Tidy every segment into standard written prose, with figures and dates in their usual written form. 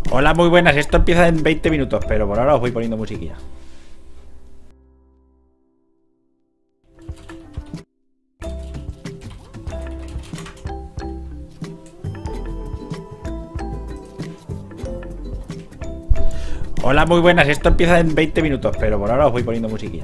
Hola, muy buenas. Esto empieza en 20 minutos, pero por ahora os voy poniendo musiquilla. Hola, muy buenas. Esto empieza en 20 minutos, pero por ahora os voy poniendo musiquilla.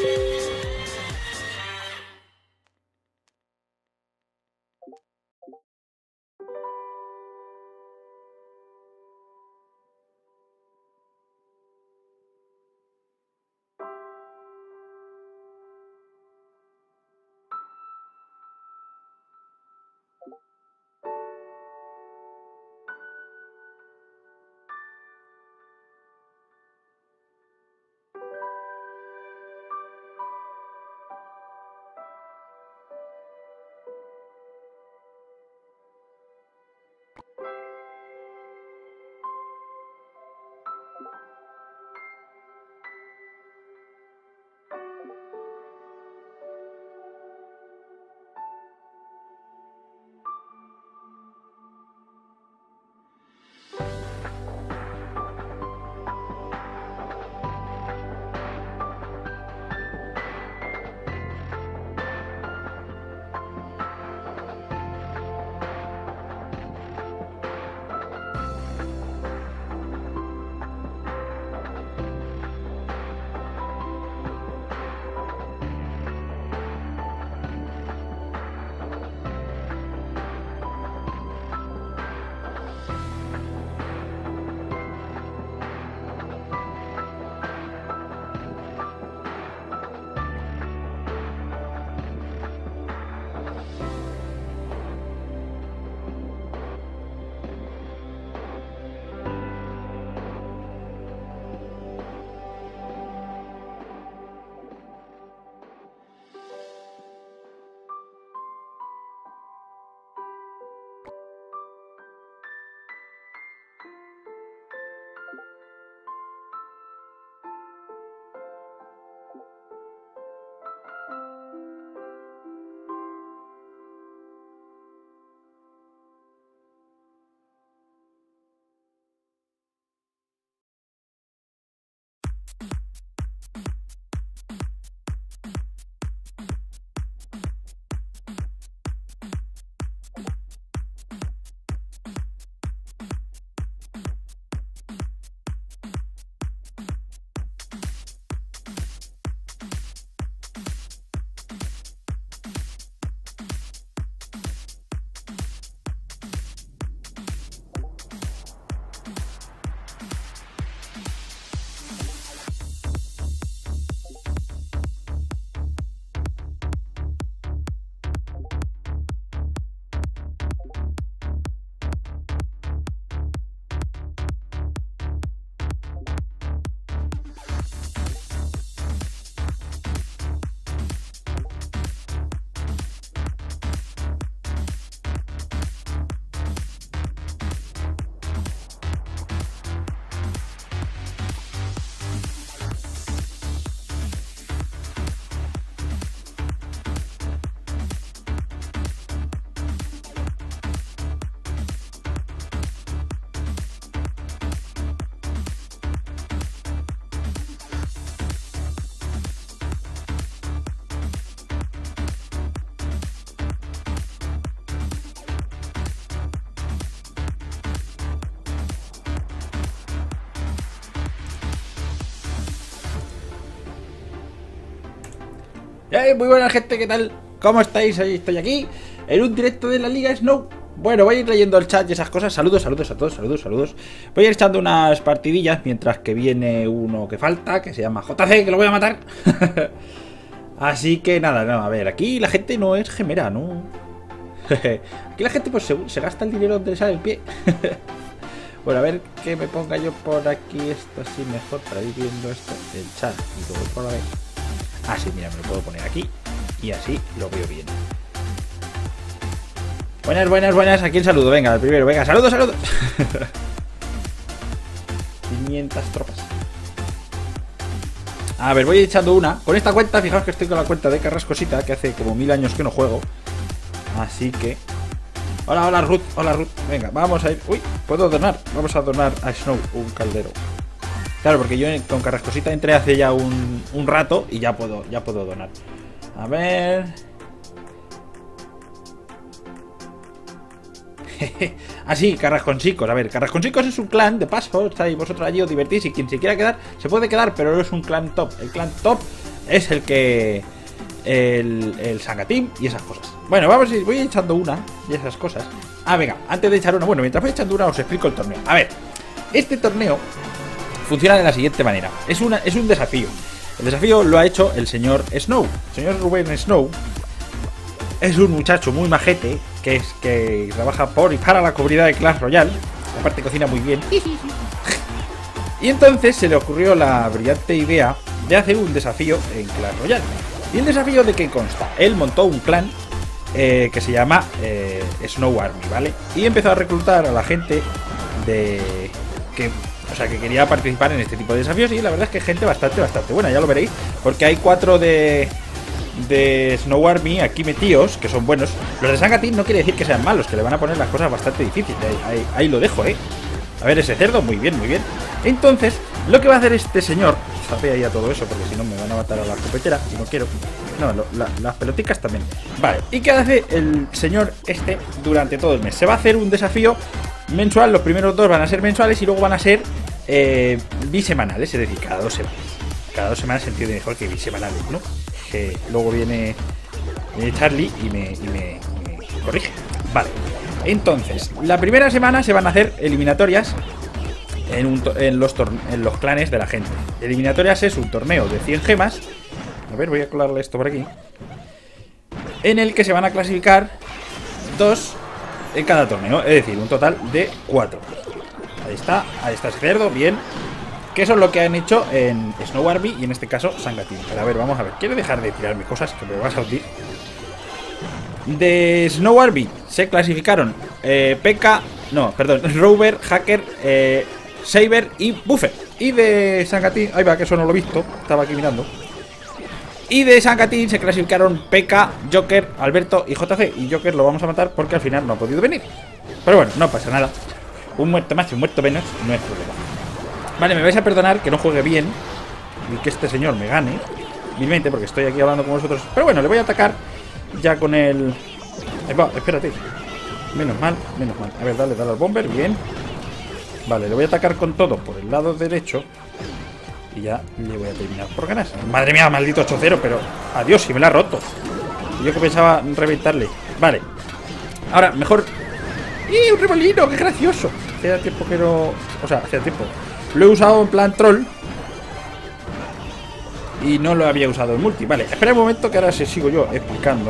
Muy buena gente, ¿qué tal? ¿Cómo estáis? Estoy aquí en un directo de la Liga Snow. Bueno, voy a ir leyendo el chat y esas cosas. Saludos a todos, saludos. Voy a ir echando unas partidillas mientras que viene uno que falta, que se llama JC, que lo voy a matar. Así que nada, no, a ver, aquí la gente no es gemera, ¿no? Aquí la gente pues se gasta el dinero donde le sale el pie. Bueno, a ver que me ponga yo por aquí esto así mejor para ir viendo esto, el chat y luego por la vez. Ah, sí, mira, me lo puedo poner aquí y así lo veo bien. Buenas, ¿a quién saludo? Venga, el primero, venga, saludos. 500 tropas. A ver, voy echando una. Con esta cuenta, fijaos que estoy con la cuenta de Carrascosita, que hace como 1000 años que no juego. Así que... Hola Ruth, venga, vamos a ir... Uy, puedo donar, vamos a donar a Snow un caldero. Claro, porque yo con Carrascosita entré hace ya un rato y ya puedo donar. A ver... Así, Carrasconcicos. A ver, Carrasconcicos es un clan, de paso, estáis vosotros allí, os divertís y quien se quiera quedar, se puede quedar, pero no es un clan top. El clan top es el que... El Sanga Team y esas cosas. Bueno, voy echando una y esas cosas. Ah, venga, antes de echar una, bueno, mientras voy echando una os explico el torneo. A ver, este torneo funciona de la siguiente manera. Es un desafío. El desafío lo ha hecho el señor Snow. El señor Rubén Snow es un muchacho muy majete que trabaja por y para la comunidad de Clash Royale. Aparte cocina muy bien. Y entonces se le ocurrió la brillante idea de hacer un desafío en Clash Royale. ¿Y el desafío de qué consta? Él montó un clan que se llama Snow Army, ¿vale? Y empezó a reclutar a la gente que quería participar en este tipo de desafíos. Y la verdad es que gente bastante buena, ya lo veréis. Porque hay 4 de Snow Army aquí metidos, que son buenos. Los de Sanga Team no quiere decir que sean malos, que le van a poner las cosas bastante difíciles. Ahí lo dejo, A ver ese cerdo, muy bien, muy bien. Entonces, lo que va a hacer este señor, zapea ya todo eso, porque si no me van a matar a la escopetera, y no quiero. No, las peloticas también. Vale, ¿y qué hace el señor este durante todo el mes? Se va a hacer un desafío mensual, los primeros 2 van a ser mensuales y luego van a ser bisemanales, es decir, cada 2 semanas. Cada 2 semanas se entiende mejor que bisemanales, ¿no? Que luego viene Charlie y me corrige. Vale, entonces, la primera semana se van a hacer eliminatorias en los clanes de la gente. Eliminatorias es un torneo de 100 gemas. A ver, voy a colarle esto por aquí. En el que se van a clasificar 2 en cada torneo. Es decir, un total de 4. Ahí está ese cerdo, bien. Que eso es lo que han hecho en Snow Army y en este caso Sanga Team. Pero a ver, vamos a ver. Quiero dejar de tirarme cosas que me vas a hundir. De Snow Army se clasificaron Rover, Hacker, Saber y Buffer. Y de Sanga Team, ahí va, que eso no lo he visto, estaba aquí mirando. Y de Sanga Team se clasificaron P.K., Joker, Alberto y JC. Y Joker lo vamos a matar porque al final no ha podido venir. Pero bueno, no pasa nada. Un muerto más y un muerto menos no es problema. Vale, me vais a perdonar que no juegue bien y que este señor me gane vilmente porque estoy aquí hablando con vosotros. Pero bueno, le voy a atacar ya con el... Ahí va, espérate. Menos mal. A ver, dale al bomber, bien. Vale, le voy a atacar con todo por el lado derecho. Y ya le voy a terminar por ganar. Madre mía, maldito 8-0, pero... Adiós, si me la ha roto. Yo que pensaba reventarle. Vale. Ahora, mejor... ¡Y un remolino! ¡Qué gracioso! Hacía tiempo que no... O sea, hacía tiempo. Lo he usado en plan troll. Y no lo había usado en multi. Vale, espera un momento que ahora se sigo yo explicando.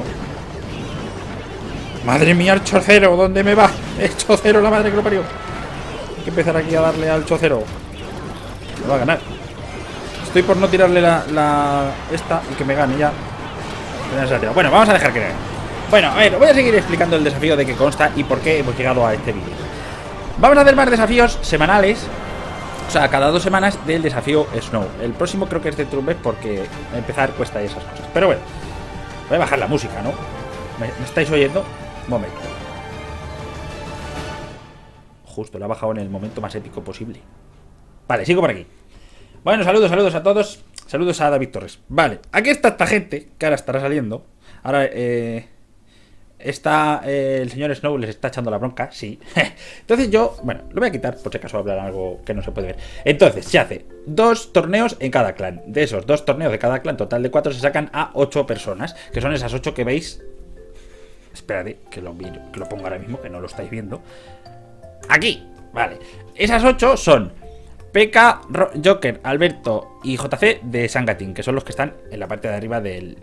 Madre mía, el 8-0, ¿dónde me va? El 8-0, la madre que lo parió. Hay que empezar aquí a darle al 8-0. Me va a ganar. Estoy por no tirarle esta y que me gane ya. Bueno, vamos a dejar que gane. Bueno, a ver, voy a seguir explicando el desafío de qué consta y por qué hemos llegado a este vídeo. Vamos a hacer más desafíos semanales. O sea, cada 2 semanas del desafío Snow. El próximo creo que es de Trumpet porque empezar cuesta esas cosas. Pero bueno, voy a bajar la música, ¿no? ¿Me estáis oyendo? Un momento. Justo, la he bajado en el momento más épico posible. Vale, sigo por aquí. Bueno, saludos a todos. Saludos a David Torres. Vale, aquí está esta gente que ahora estará saliendo. Ahora, está el señor Snow les está echando la bronca, sí. Entonces yo, bueno, lo voy a quitar por si acaso hablar algo que no se puede ver. Entonces se hace 2 torneos en cada clan. De esos 2 torneos de cada clan, total de 4, se sacan a 8 personas, que son esas 8 que veis. Espérate, que lo pongo ahora mismo, que no lo estáis viendo. Aquí, vale. Esas 8 son P.K., Joker, Alberto y JC de Sanga Team, que son los que están en la parte de arriba de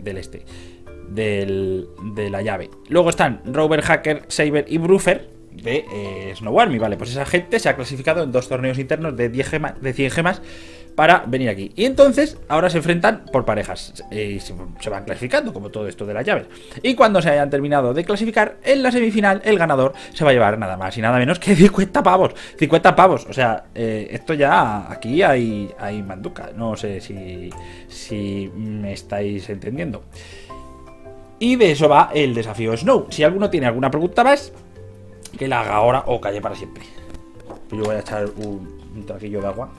la llave. Luego están Rover, Hacker, Saber y Buffer de Snow Army. Vale, pues esa gente se ha clasificado en 2 torneos internos de 100 gemas para venir aquí. Y entonces ahora se enfrentan por parejas. Se van clasificando como todo esto de las llaves. Y cuando se hayan terminado de clasificar, en la semifinal el ganador se va a llevar nada más y nada menos que 50 pavos. 50 pavos. O sea, esto ya aquí hay manduca. No sé si me estáis entendiendo. Y de eso va el desafío Snow. Si alguno tiene alguna pregunta más, que la haga ahora o calle para siempre. Yo voy a echar un traquillo de agua.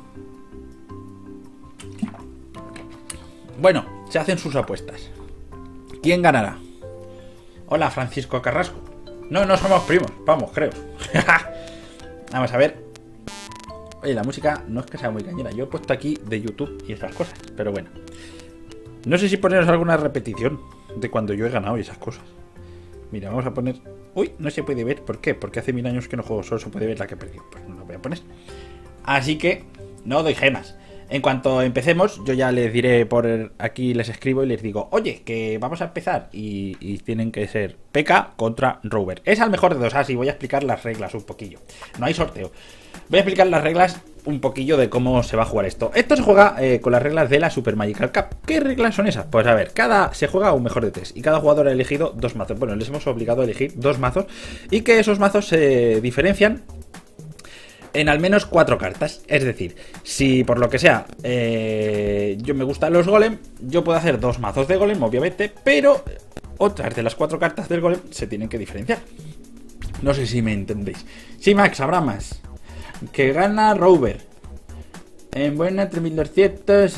Bueno, se hacen sus apuestas. ¿Quién ganará? Hola, Francisco Carrasco. No somos primos, vamos, creo. Vamos a ver. Oye, la música no es que sea muy cañera. Yo he puesto aquí de YouTube y esas cosas, pero bueno. No sé si poneros alguna repetición de cuando yo he ganado y esas cosas. Mira, vamos a poner... Uy, no se puede ver. ¿Por qué? Porque hace 1000 años que no juego, solo se puede ver la que he perdido. Pues no la voy a poner. Así que no doy gemas. En cuanto empecemos, yo ya les diré por aquí, les escribo y les digo, oye, que vamos a empezar. Y tienen que ser P.E.K.K.A contra Rover. Es al mejor de dos. Así voy a explicar las reglas un poquillo. No hay sorteo. Voy a explicar las reglas un poquillo de cómo se va a jugar esto. Esto se juega con las reglas de la Super Magical Cup. ¿Qué reglas son esas? Pues a ver, se juega un mejor de 3 y cada jugador ha elegido 2 mazos. Bueno, les hemos obligado a elegir 2 mazos y que esos mazos se diferencian en al menos 4 cartas. Es decir, si por lo que sea yo me gustan los golem, yo puedo hacer 2 mazos de golem, obviamente, pero otras de las 4 cartas del golem se tienen que diferenciar. No sé si me entendéis. Sí, Max, habrá más. Que gana Rover. En buena 3200.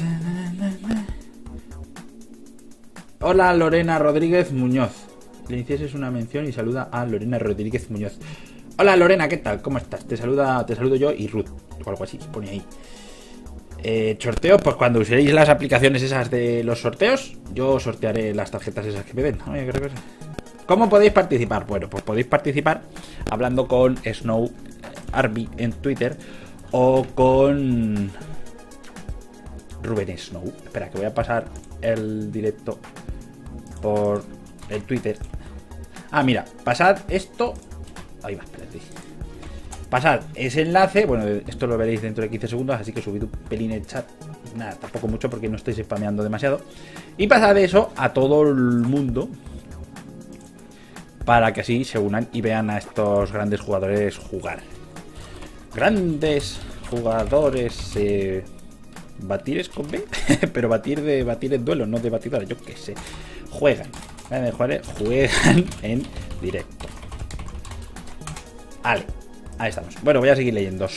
Hola Lorena Rodríguez Muñoz. Le hicieses una mención y saluda a Lorena Rodríguez Muñoz. Hola Lorena, ¿qué tal? ¿Cómo estás? Te saludo yo y Ruth. O algo así, pone ahí. Sorteos, pues cuando uséis las aplicaciones esas de los sorteos, yo sortearé las tarjetas esas que me den. Oye, qué cosa. ¿Cómo podéis participar? Bueno, pues podéis participar hablando con Snow Arby en Twitter o con Rubén Snow. Espera, que voy a pasar el directo por el Twitter. Ah, mira, pasad esto. Ahí va, espérate. Pasad ese enlace. Bueno, esto lo veréis dentro de 15 segundos, así que subid un pelín el chat. Nada, tampoco mucho porque no estáis spameando demasiado. Y pasad eso a todo el mundo, para que así se unan y vean a estos grandes jugadores jugar. Grandes jugadores. ¿Batir es con B? Pero batir en duelo, no de batidora, yo qué sé. Juegan. Juegan en directo. Vale, ahí estamos. Bueno, voy a seguir leyendo.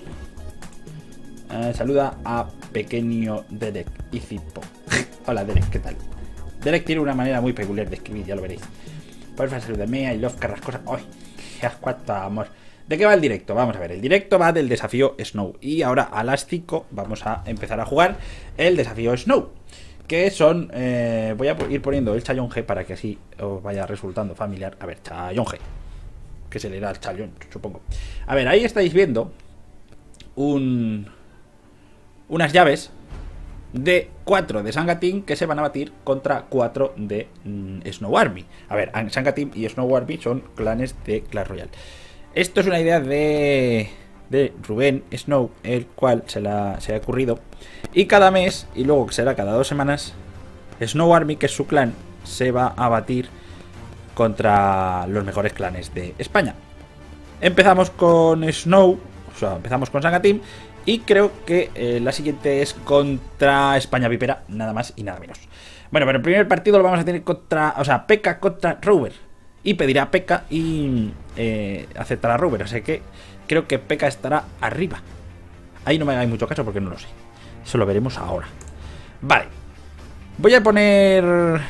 Saluda a pequeño Derek y Zippo. Hola Derek, ¿qué tal? Derek tiene una manera muy peculiar de escribir, ya lo veréis. Porfa, salúdame, I love Carrascosa. ¡Ay! ¡Cuánto amor! ¿De qué va el directo? Vamos a ver, el directo va del desafío Snow. Y ahora a las 5 vamos a empezar a jugar el desafío Snow. Que son... voy a ir poniendo el Challón G para que así os vaya resultando familiar. A ver, Challón G. Que se le da al Challón, supongo. A ver, ahí estáis viendo unas llaves de 4 de Sanga Team que se van a batir contra 4 de Snow Army. A ver, Sanga Team y Snow Army son clanes de Clash Royale. Esto es una idea de Rubén Snow, el cual se ha ocurrido. Y cada mes, y luego que será cada 2 semanas, Snow Army, que es su clan, se va a batir contra los mejores clanes de España. Empezamos con Snow, o sea, empezamos con Sanga Team. Y creo que la siguiente es contra España Vipera, nada más y nada menos. Bueno, pero el primer partido lo vamos a tener contra... O sea, P.E.K.K.A contra Rover. Y pedirá P.E.K.K.A y aceptará Rover. O sea que creo que P.E.K.K.A estará arriba. Ahí no me hagáis mucho caso porque no lo sé. Eso lo veremos ahora. Vale. Voy a poner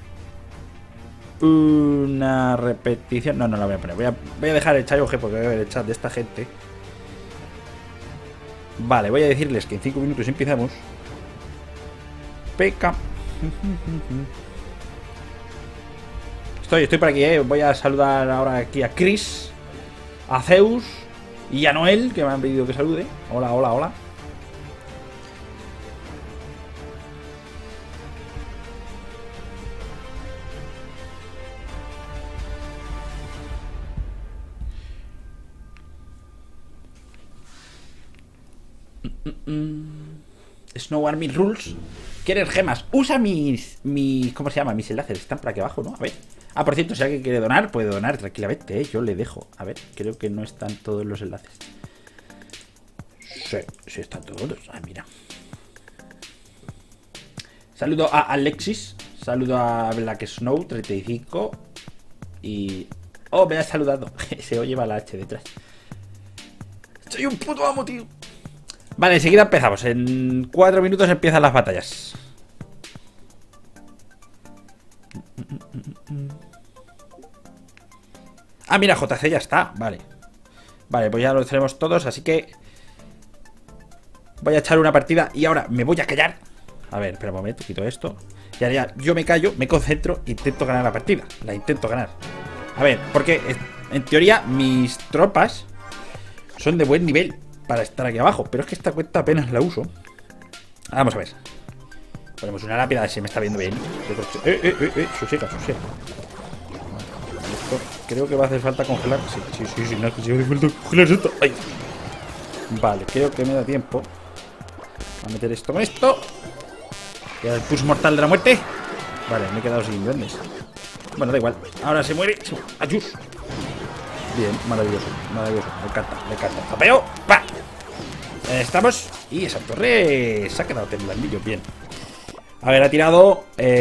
una repetición. No, no la voy a poner. Voy a dejar el Chayo G porque voy a ver el chat de esta gente. Vale, voy a decirles que en 5 minutos empezamos. P.E.K.K.A. Estoy por aquí, Voy a saludar ahora aquí a Chris, a Zeus y a Noel, que me han pedido que salude. Hola, hola, hola. Snow Army Rules. ¿Quieres gemas? Usa mis... ¿Cómo se llama? Mis enlaces. Están por aquí abajo, ¿no? A ver. Ah, por cierto, si alguien quiere donar, puede donar tranquilamente, ¿eh? Yo le dejo. A ver, creo que no están todos los enlaces. Sí, sí están todos. Ah, mira. Saludo a Alexis. Saludo a Black Snow 35. Y... Oh, me ha saludado. Se oye la H detrás. Soy un puto amo, tío. Vale, enseguida empezamos. En 4 minutos empiezan las batallas. Ah, mira, JC ya está. Vale. Vale, pues ya lo tenemos todos, así que voy a echar una partida y ahora me voy a callar. A ver, espera un momento, quito esto. Y ahora ya yo me callo, me concentro, intento ganar la partida. La intento ganar. A ver, porque en teoría mis tropas son de buen nivel para estar aquí abajo. Pero es que esta cuenta apenas la uso. Vamos a ver. Ponemos una lápida, a ver si me está viendo bien. Sosiega. Esto creo que va a hacer falta congelar. Sí, no, que si hace falta congelar esto. Ay. Vale, creo que me da tiempo a meter esto con esto. Y el push mortal de la muerte. Vale, me he quedado sin duendes. Bueno, da igual. Ahora se muere. ¡Ayús! Bien, maravilloso. Me encanta. ¡Zapeo! ¡Va! Estamos. Y esa torre se ha quedado temblandillo. Bien. A ver, ha tirado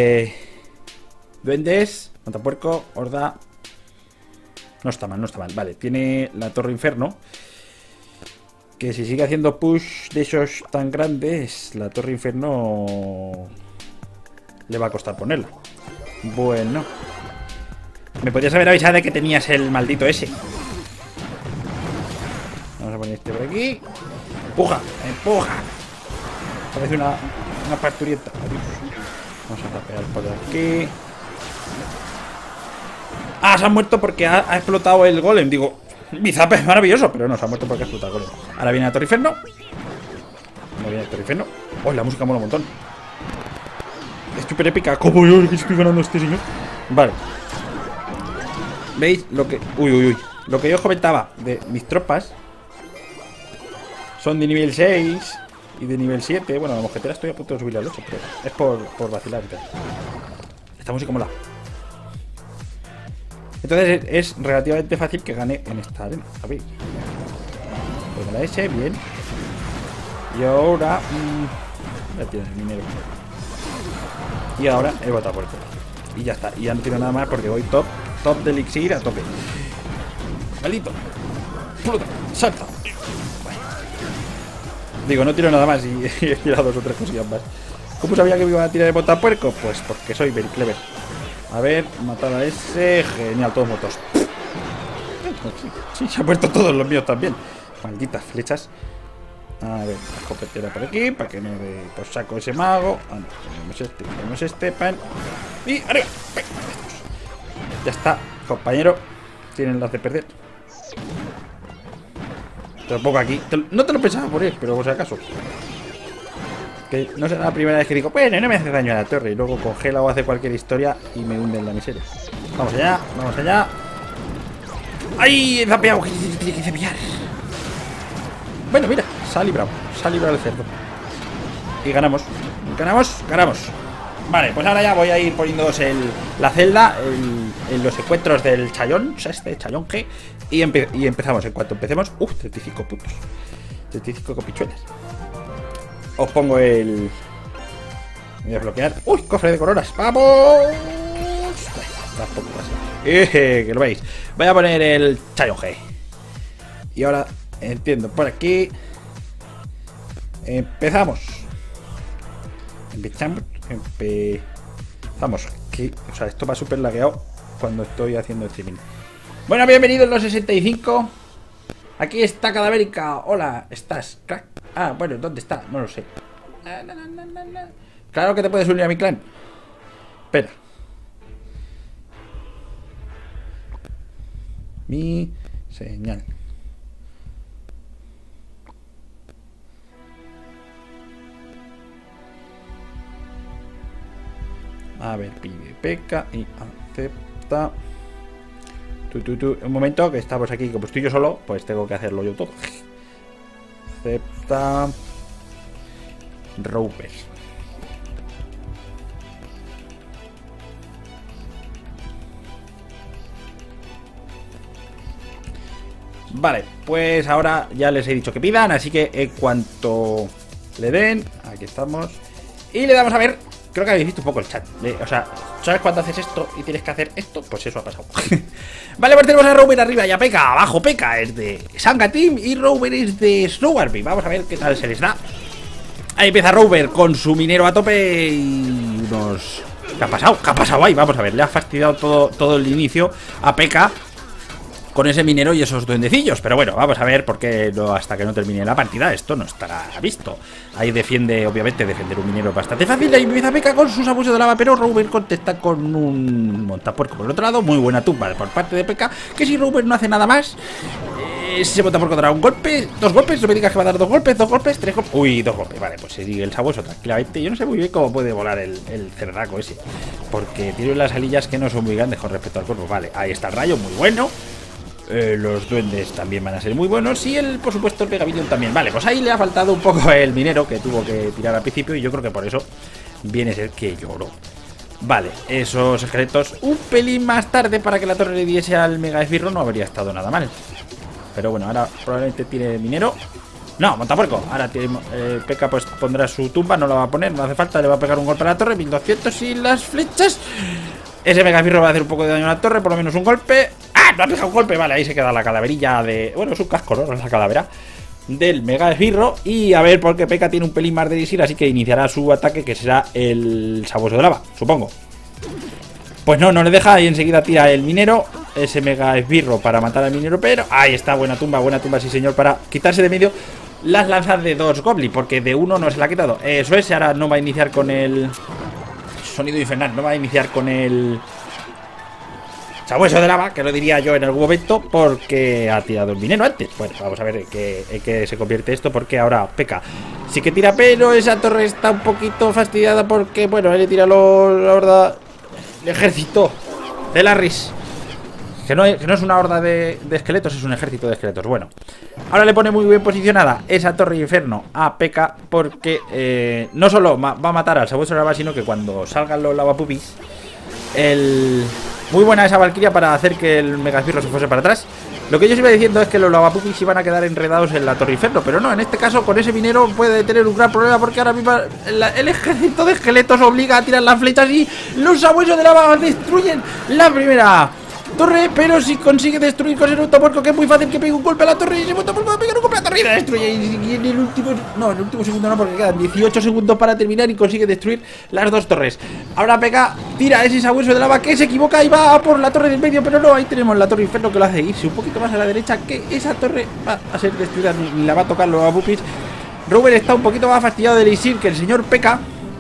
duendes, matapuerco, horda. No está mal. Vale, tiene la torre inferno. Que si sigue haciendo push de esos tan grandes, la torre inferno le va a costar ponerla. Bueno, me podrías haber avisado de que tenías el maldito ese. Vamos a poner este por aquí. Empuja. Parece una parturienta. Vamos a tapear por aquí. Ah, se han muerto porque ha explotado el golem. Digo, mi zap es maravilloso, pero no, se ha muerto porque ha explotado el golem. Ahora viene la torre inferno. No viene la torre inferno. Oh, la música mola un montón. Es súper épica. ¿Cómo yo que estoy ganando a este señor? Vale. ¿Veis lo que...? Uy. Lo que yo os comentaba de mis tropas son de nivel 6 y de nivel 7. Bueno, la mosquetera estoy a punto de subir al 8, pero es por vacilar. Esta música mola. Entonces es relativamente fácil que gane en esta arena. A ver. Pues la S, bien. Y ahora... ya tiene el minero. Y ahora he botado por el todo. Y ya está. Y ya no tiro nada más porque voy top de elixir a tope. Maldito. Fruta. Salta. Digo, no tiro nada más y he tirado 2 o 3 cosillas más. ¿Cómo sabía que me iba a tirar el botapuerco? Pues porque soy very clever. A ver, matar a ese. Genial, todos muertos. Sí, se han muerto todos los míos también. Malditas flechas. A ver, la escopetera por aquí, para que no dé por saco ese mago. Ah, no, tenemos este, pan. Y arriba. Ya está, compañero. Tienen las de perder. Te lo pongo aquí. No te lo pensaba poner, pero por si acaso. Que no será la primera vez que digo, bueno, no me hace daño a la torre. Y luego congela o hace cualquier historia y me hunde en la miseria. Vamos allá. ¡Ay! He zapeado. ¿Qué tiene que zapear? Bueno, mira, se ha librado el cerdo. Y ganamos. Vale, pues ahora ya voy a ir poniéndoos la celda en los encuentros del chayón, este chayón G. Y empezamos. En cuanto empecemos, 35 puntos. 35 copichuelas. Os pongo el... Me voy a bloquear. ¡Uy! Cofre de coronas. ¡Vamos! Tampoco pasa. Que lo veis. Voy a poner el chayón G. Y ahora entiendo por aquí. Empezamos. O sea, esto va súper lagueado cuando estoy haciendo streaming. Bueno, bienvenidos los 65. Aquí está Cadavérica. Hola, ¿estás? Crack. Ah, bueno, ¿dónde está? No lo sé. Claro que te puedes unir a mi clan. Espera. Mi señal. A ver, pide peca y acepta. Un momento, que estamos aquí, como estoy yo solo, pues tengo que hacerlo yo todo. Acepta. Roper. Vale, pues ahora ya les he dicho que pidan, así que en cuanto le den, aquí estamos. Y le damos a ver. Creo que habéis visto un poco el chat. O sea, ¿sabes cuando haces esto y tienes que hacer esto? Pues eso ha pasado. Vale, pues tenemos a Rover arriba y a P.E.K.K.A abajo. P.E.K.K.A es de Sanga Team y Rover es de Snow Army. Vamos a ver qué tal se les da. Ahí empieza Rover con su minero a tope y unos... ¿Qué ha pasado? ¿Qué ha pasado ahí? Vamos a ver, le ha fastidiado todo el inicio a P.E.K.K.A. con ese minero y esos duendecillos. Pero bueno, vamos a ver, porque hasta que no termine la partida esto no estará visto. Ahí obviamente defender un minero es bastante fácil. Ahí empieza P.E.K.K.A con sus abusos de lava, pero Rover contesta con un montapuerco por el otro lado. Muy buena tumba por parte de P.E.K.K.A, que si Rover no hace nada más, ese montapuerco dará un golpe, 2 golpes, no me digas que va a dar 2 golpes, 2 golpes, 3 golpes. Uy, 2 golpes, vale, pues se sigue el sabueso tranquilamente. Yo no sé muy bien cómo puede volar el cerdaco ese, porque tiene las alillas que no son muy grandes con respecto al cuerpo. Vale, ahí está el rayo, muy bueno. Los duendes también van a ser muy buenos. Y por supuesto el Pegavilion también. Vale, pues ahí le ha faltado un poco el minero, que tuvo que tirar al principio, y yo creo que por eso viene a ser que lloró. Vale, esos esqueletos un pelín más tarde para que la torre le diese al mega esbirro no habría estado nada mal. Pero bueno, ahora probablemente tire minero. No, montapuerco. Ahora P.E.K.K.A pues pondrá su tumba, no la va a poner, no hace falta, le va a pegar un golpe a la torre, 1200 y las flechas. Ese mega esbirro va a hacer un poco de daño a la torre, por lo menos un golpe. ¡Ah! No ha pegado un golpe, vale, ahí se queda la calaverilla de... Bueno, es un casco, ¿no? No es la calavera del mega esbirro. Y a ver, porque P.E.K.K.A tiene un pelín más de elixir, así que iniciará su ataque, que será el sabueso de lava, supongo. Pues no le deja, y enseguida tira el minero, ese mega esbirro para matar al minero, pero ahí está, buena tumba, sí señor, para quitarse de medio las lanzas de 2 goblins, porque de uno no se la ha quitado. Eso es, ahora no va a iniciar con el sonido infernal, no va a iniciar con el sabueso de lava, que lo diría yo en algún momento, porque ha tirado el minero antes. Bueno, vamos a ver en qué se convierte esto, porque ahora P.E.K.K.A sí que tira, pero esa torre está un poquito fastidiada porque, bueno, él le tira la horda, el ejército de Larris, que no es una horda de esqueletos, es un ejército de esqueletos. Bueno, ahora le pone muy bien posicionada esa torre inferno a P.E.K.K.A porque no solo va a matar al sabueso de lava, sino que cuando salgan los lavapupis, muy buena esa valquiria para hacer que el mega esbirro se fuese para atrás. Lo que yo os iba diciendo es que los lavapupis iban a quedar enredados en la torre inferno, pero no, en este caso con ese minero puede tener un gran problema, porque ahora mismo el ejército de esqueletos obliga a tirar las flechas y los sabuesos de lava destruyen la primera torre, pero si consigue destruir con ese montapuerco, que es muy fácil que pegue un golpe a la torre, y ese montapuerco va a pegar un golpe a la torre y la destruye. Y en el último segundo no, porque quedan 18 segundos para terminar, y consigue destruir las 2 torres. Ahora P.E.K.K.A tira ese sabueso de lava, que se equivoca y va por la torre del medio, pero no, ahí tenemos la torre inferno, que lo hace irse un poquito más a la derecha, que esa torre va a ser destruida, ni la va a tocar los Abupis. Rover está un poquito más fastidiado de elixir que el señor P.E.K.K.A,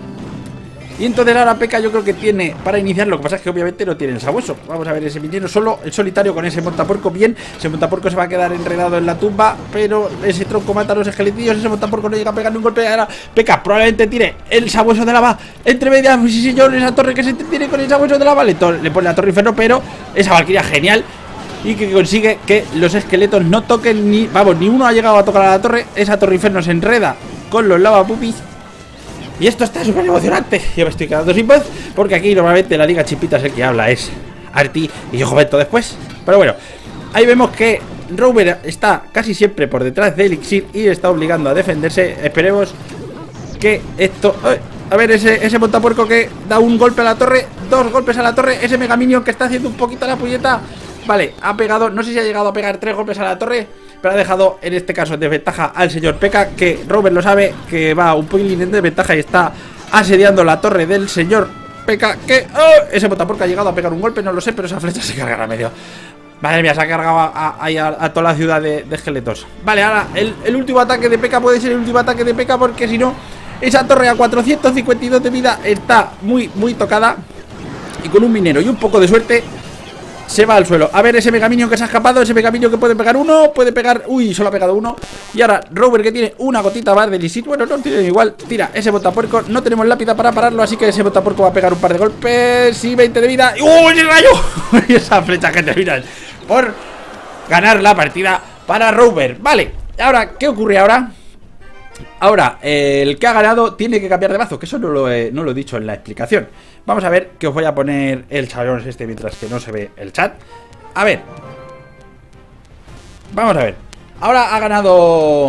y entonces ahora P.E.K.K.A yo creo que tiene para iniciar. Lo que pasa es que obviamente no tiene el sabueso. Vamos a ver ese minero solo, el solitario con ese montapuerco. Bien, ese montapuerco se va a quedar enredado en la tumba, pero ese tronco mata a los esqueletillos. Ese montapuerco no llega a pegarle un golpe. Ahora P.E.K.K.A probablemente tire el sabueso de lava entre medias. Sí señor, esa torre que se tiene con el sabueso de lava, le pone la torre inferno, pero esa valquiria genial, y que consigue que los esqueletos no toquen ni uno ha llegado a tocar a la torre. Esa torre inferno se enreda con los lavapupis. Y esto está súper emocionante. Yo me estoy quedando sin voz, porque aquí normalmente la Liga Chipitas el que habla es Arti, y yo comento después. Pero bueno, ahí vemos que Rover está casi siempre por detrás de Elixir y está obligando a defenderse. Esperemos que esto... A ver, ese montapuerco que da un golpe a la torre, 2 golpes a la torre. Ese Mega Minion que está haciendo un poquito la puñeta. Vale, ha pegado, no sé si ha llegado a pegar 3 golpes a la torre, pero ha dejado en este caso desventaja al señor P.E.K.K.A, que Rover lo sabe, que va un poquito en desventaja y está asediando la torre del señor P.E.K.K.A, que ese montapuerco ha llegado a pegar un golpe, no lo sé, pero esa flecha se cargará a medio. Madre mía, se ha cargado a toda la ciudad de esqueletos. Vale, ahora el último ataque de P.E.K.K.A puede ser el último ataque de P.E.K.K.A, porque si no, esa torre a 452 de vida está muy tocada, y con un minero y un poco de suerte se va al suelo. A ver, ese Mega Minion que se ha escapado, ese Mega Minion que puede pegar uno, puede pegar... Uy, solo ha pegado uno. Y ahora Rover, que tiene una gotita más de elixir. Bueno, no tiene igual, tira ese botapuerco. No tenemos lápida para pararlo, así que ese botapuerco va a pegar un par de golpes. Sí, 20 de vida. ¡Uy, el rayo! Y esa flecha que terminan por ganar la partida para Rover. Vale, ahora, ¿qué ocurre ahora? Ahora, el que ha ganado tiene que cambiar de mazo, que eso no lo he dicho en la explicación. Vamos a ver, que os voy a poner el salón este mientras que no se ve el chat. A ver, vamos a ver. Ahora ha ganado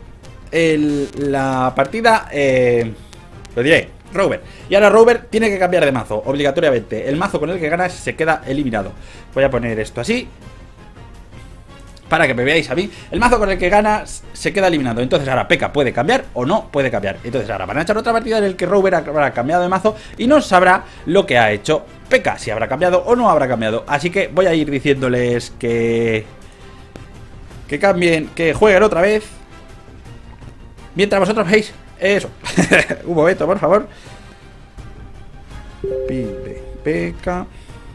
la partida, lo diré, Rover. Y ahora Rover tiene que cambiar de mazo, obligatoriamente. El mazo con el que gana se queda eliminado. Voy a poner esto así, para que me veáis a mí. El mazo con el que gana se queda eliminado. Entonces ahora P.E.K.K.A puede cambiar o no puede cambiar. Entonces ahora van a echar otra partida en el que Rover habrá cambiado de mazo y no sabrá lo que ha hecho P.E.K.K.A, si habrá cambiado o no habrá cambiado. Así que voy a ir diciéndoles que cambien, que jueguen otra vez, mientras vosotros veis eso. Un momento, por favor. Pide P.E.K.K.A.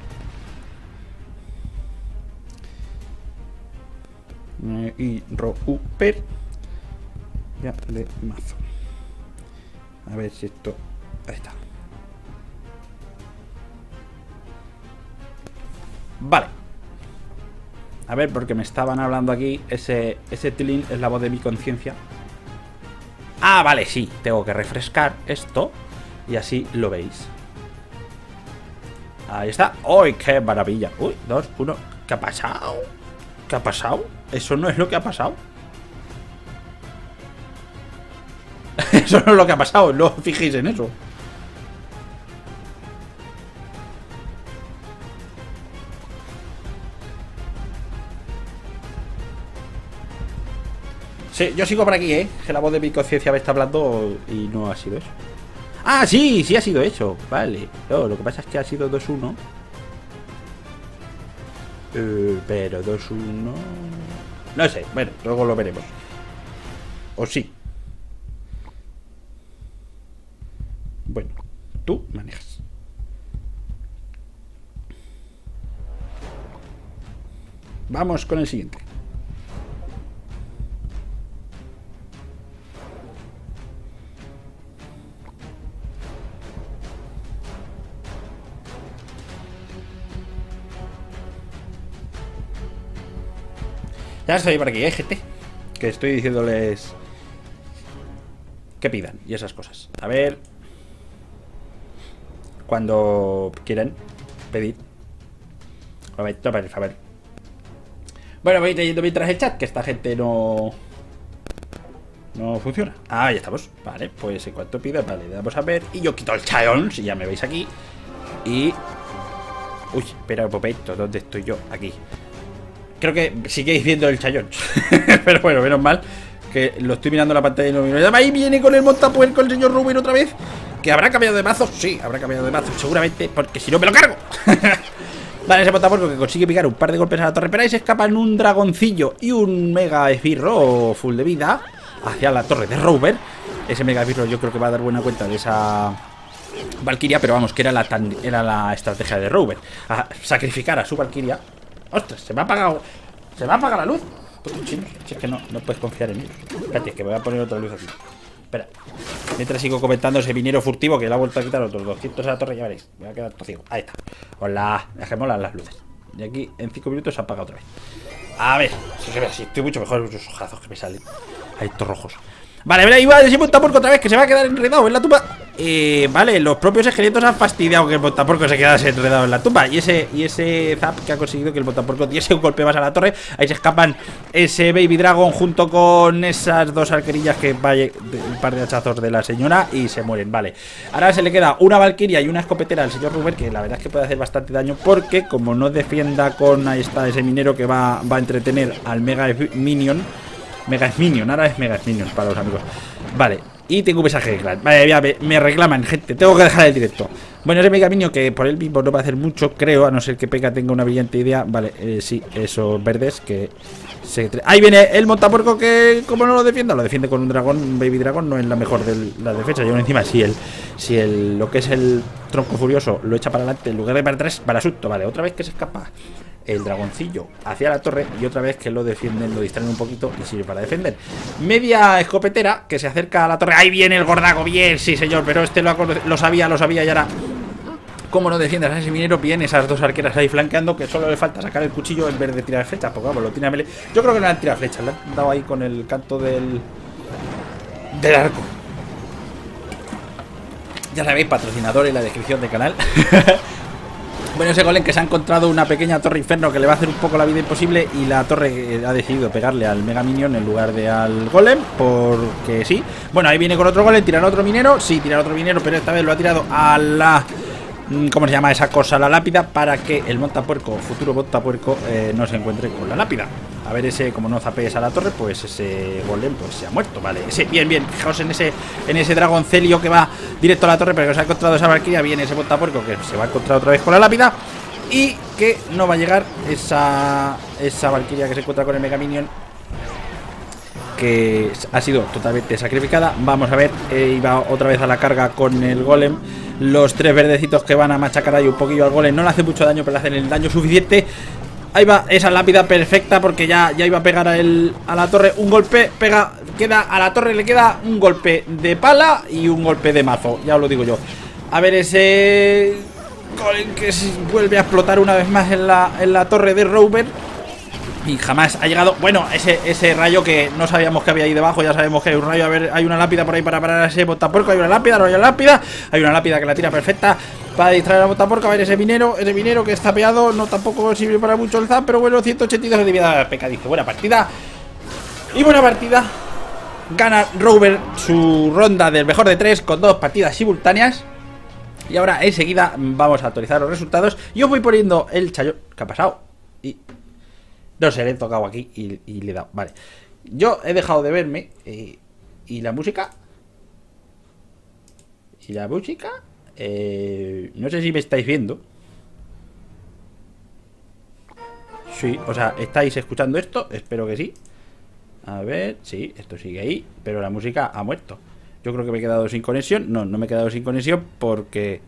Y Rover ya de mazo. A ver si esto... Ahí está. Vale. A ver, porque me estaban hablando aquí. Ese tilín es la voz de mi conciencia. Ah, vale, sí. Tengo que refrescar esto y así lo veis. Ahí está. ¡Uy, qué maravilla! Uy, 2, 1. ¿Qué ha pasado? ¿Qué ha pasado? Eso no es lo que ha pasado. Eso no es lo que ha pasado. No os fijéis en eso. Sí, yo sigo por aquí, que la voz de mi conciencia me está hablando y no ha sido eso. Ah, sí, sí ha sido eso. Vale. No, lo que pasa es que ha sido 2-1. Pero 2-1... No sé, bueno, luego lo veremos. O sí. Bueno, tú manejas. Vamos con el siguiente. Ya estoy por aquí, gente. Que estoy diciéndoles que pidan y esas cosas. A ver. Cuando quieran pedir. A ver. Bueno, voy leyendo mientras el chat, que esta gente no funciona. Ah, ya estamos. Vale, pues en cuanto pida, vale, le damos a ver. Y yo quito el challenge, si ya me veis aquí. Y... Uy, espera un momento, ¿dónde estoy yo? Aquí. Creo que sigue viendo el challón. Pero bueno, menos mal que lo estoy mirando en la pantalla y no miro. Ahí viene con el montapuerco el señor Rubén otra vez. ¿Que habrá cambiado de mazo? Sí, habrá cambiado de mazo, seguramente, porque si no me lo cargo. Vale, ese montapuerco que consigue picar un par de golpes a la torre. Pero ahí se escapan un dragoncillo y un mega esbirro full de vida hacia la torre de Rover. Ese mega esbirro yo creo que va a dar buena cuenta de esa Valkyria, pero vamos, que era la estrategia de Rover. A sacrificar a su Valkyria. ¡Ostras! Se me ha apagado la luz. Si es que no puedes confiar en ellos. Espérate, que me voy a poner otra luz aquí. Espera. Mientras sigo comentando ese minero furtivo que le ha vuelto a quitar otros 200 a la torre, ya veréis. Me voy a quedar todo ciego. Ahí está. Hola. Dejémosla las luces. Y aquí en 5 minutos se apaga otra vez. A ver. Si se ve así. Estoy mucho mejor. Esos ojazos que me salen. Ahí estos rojos. Vale, mira, igual ese montaporco otra vez que se va a quedar enredado en la tumba. Vale, los propios esqueletos han fastidiado que el montaporco se quedase enredado en la tumba. Y ese zap que ha conseguido que el montaporco diese un golpe más a la torre. Ahí se escapan ese Baby Dragon junto con esas dos arquerillas que vaya un par de hachazos de la señora y se mueren. Vale, ahora se le queda una Valkyria y una escopetera al señor Ruber, que la verdad es que puede hacer bastante daño, porque como no defienda con, ahí está ese minero que va a entretener al Mega Minion. Mega Minion, ahora es Mega Minion para los amigos. Vale, y tengo un mensaje de clan. Vale, ya me reclaman, gente. Tengo que dejar el directo. Bueno, ese Mega Minion que por él mismo no va a hacer mucho, creo, a no ser que P.E.K.K.A tenga una brillante idea. Vale, sí, esos verdes que ahí viene el montapuerco que, como no lo defiende con un dragón, un Baby Dragon, no es la mejor de las defensas. Y aún encima, si lo que es el tronco furioso lo echa para adelante en lugar de para atrás, para asunto. Vale, otra vez que se escapa el dragoncillo hacia la torre y otra vez que lo defienden, lo distraen un poquito y sirve para defender. Media escopetera que se acerca a la torre. Ahí viene el gordago, bien, sí señor, pero este lo sabía y ahora, como no defiendes a ese minero, bien esas dos arqueras ahí flanqueando, que solo le falta sacar el cuchillo en vez de tirar flechas, porque vamos, lo tiene a melee. Yo creo que no le han tirado flechas, le han dado ahí con el canto del arco. Ya sabéis, patrocinador en la descripción del canal. Bueno, ese golem que se ha encontrado una pequeña torre inferno que le va a hacer un poco la vida imposible, y la torre ha decidido pegarle al Mega Minion en lugar de al golem, porque sí. Bueno, ahí viene con otro golem, tiran otro minero. Sí, tiran otro minero, pero esta vez lo ha tirado a la... ¿cómo se llama esa cosa? La lápida, para que el montapuerco, futuro montapuerco, no se encuentre con la lápida. A ver ese, como no zapees a la torre, pues ese golem pues se ha muerto, vale. Ese, bien, bien, fijaos en ese dragoncelio que va directo a la torre, pero que se ha encontrado esa valquiria. Viene ese montapuerco que se va a encontrar otra vez con la lápida. Y que no va a llegar esa valquiria que se encuentra con el Mega Minion, que ha sido totalmente sacrificada. Vamos a ver, iba otra vez a la carga con el golem. Los 3 verdecitos que van a machacar ahí un poquillo al golem no le hacen mucho daño, pero le hacen el daño suficiente. Ahí va esa lápida perfecta, porque ya iba a pegar a la torre. Un golpe, pega, queda a la torre, le queda un golpe de pala y un golpe de mazo, ya os lo digo yo. A ver ese golem que vuelve a explotar una vez más en la torre de Rover. Y jamás ha llegado. Bueno, ese rayo que no sabíamos que había ahí debajo. Ya sabemos que hay un rayo. A ver, hay una lápida por ahí para parar a ese botapuerco. Hay una lápida, no hay una lápida. Hay una lápida que la tira perfecta para distraer a botapuerco. A ver, ese minero que está peado. No tampoco sirve para mucho el zap. Pero bueno, 182 de vida. Peca dice, buena partida. Y buena partida. Gana Rover su ronda del mejor de 3 con 2 partidas simultáneas. Y ahora enseguida vamos a actualizar los resultados. Yo voy poniendo el chayón. ¿Qué ha pasado? No sé, le he tocado aquí y le he dado. Vale. Yo he dejado de verme. ¿Y la música? ¿Y la música? No sé si me estáis viendo. Sí, o sea, ¿estáis escuchando esto? Espero que sí. A ver, sí, esto sigue ahí. Pero la música ha muerto. Yo creo que me he quedado sin conexión. No me he quedado sin conexión porque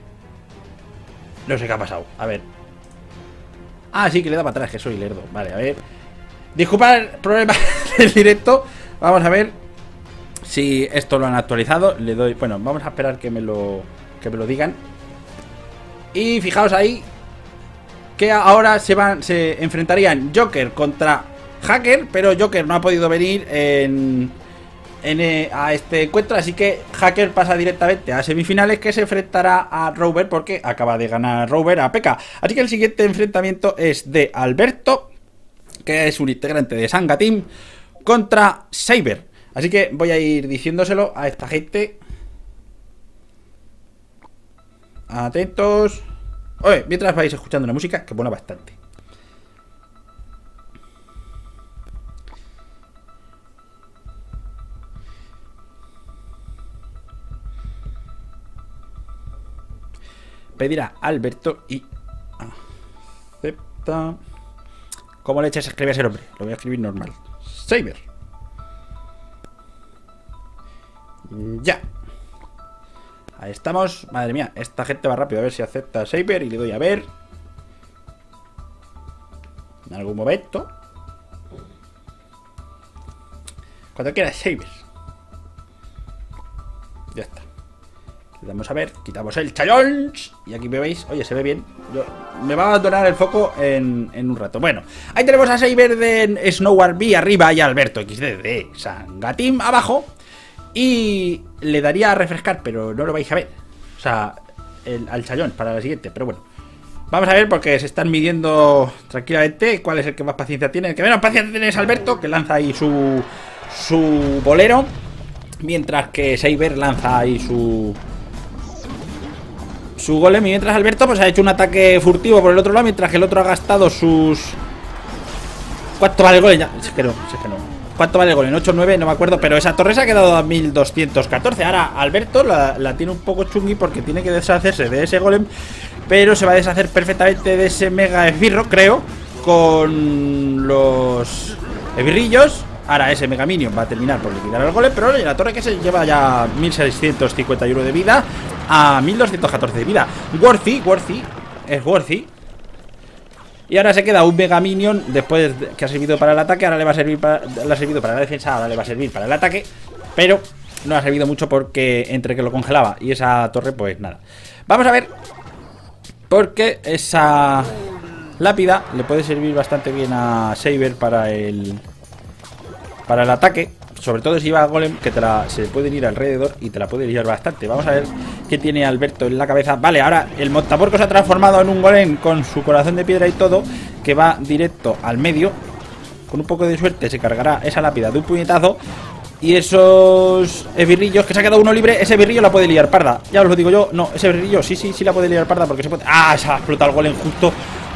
no sé qué ha pasado. A ver. Ah, sí, que le da para atrás, que soy lerdo. Vale, a ver. Disculpad el problema del directo. Vamos a ver si esto lo han actualizado. Le doy... Bueno, vamos a esperar que me lo digan. Y fijaos ahí que ahora se enfrentarían Joker contra Hacker, pero Joker no ha podido venir a este encuentro, así que Hacker pasa directamente a semifinales, que se enfrentará a Rover porque acaba de ganar Rover a P.E.K.K.A. Así que el siguiente enfrentamiento es de Alberto, que es un integrante de Sanga Team, contra Saber. Así que voy a ir diciéndoselo a esta gente. Atentos. Oye, mientras vais escuchando la música, que mola bastante. Pedirá a Alberto y acepta. ¿Cómo leche se escribe ese nombre? Lo voy a escribir normal. Saber. Ya. Ahí estamos. Madre mía, esta gente va rápido. A ver si acepta a Saber y le doy a ver. En algún momento. Cuando quiera Saber. Ya está. Le damos a ver, quitamos el challenge. Y aquí me veis, oye, se ve bien. Me va a abandonar el foco en un rato. Bueno, ahí tenemos a Saber de Snowar B arriba y a Alberto XD de Sanga Team abajo. Y le daría a refrescar, pero no lo vais a ver. O sea, al challón para la siguiente, pero bueno. Vamos a ver porque se están midiendo tranquilamente cuál es el que más paciencia tiene. El que menos paciencia tiene es Alberto, que lanza ahí su bolero. Mientras que Saber lanza ahí su golem. Y mientras Alberto pues ha hecho un ataque furtivo por el otro lado, mientras que el otro ha gastado sus... ¿Cuánto vale el golem? Ya, es que no. ¿Cuánto vale el golem? 8 o 9, no me acuerdo. Pero esa torre se ha quedado a 1214. Ahora Alberto la tiene un poco chungui porque tiene que deshacerse de ese golem, pero se va a deshacer perfectamente de ese mega esbirro, creo, con los esbirrillos. Ahora ese Mega Minion va a terminar por liquidar al golem, pero oye, la torre que se lleva ya 1651 de vida a 1214 de vida. Worthy, es worthy. Y ahora se queda un Mega Minion después de que ha servido para el ataque. Ahora le va a servir le ha servido para la defensa, ahora le va a servir para el ataque, pero no ha servido mucho porque entre que lo congelaba y esa torre, pues nada. Vamos a ver, porque esa lápida le puede servir bastante bien a Saber para el ataque, sobre todo si va a golem, que se pueden ir alrededor y te la puede liar bastante. Vamos a ver qué tiene Alberto en la cabeza. Vale, ahora el montapuerco se ha transformado en un golem con su corazón de piedra y todo, que va directo al medio. Con un poco de suerte se cargará esa lápida de un puñetazo. Y esos esbirrillos, que se ha quedado uno libre, ese esbirrillo la puede liar parda. Ya os lo digo yo, no, ese esbirrillo sí la puede liar parda porque se puede... ¡Ah! Se ha explotado el golem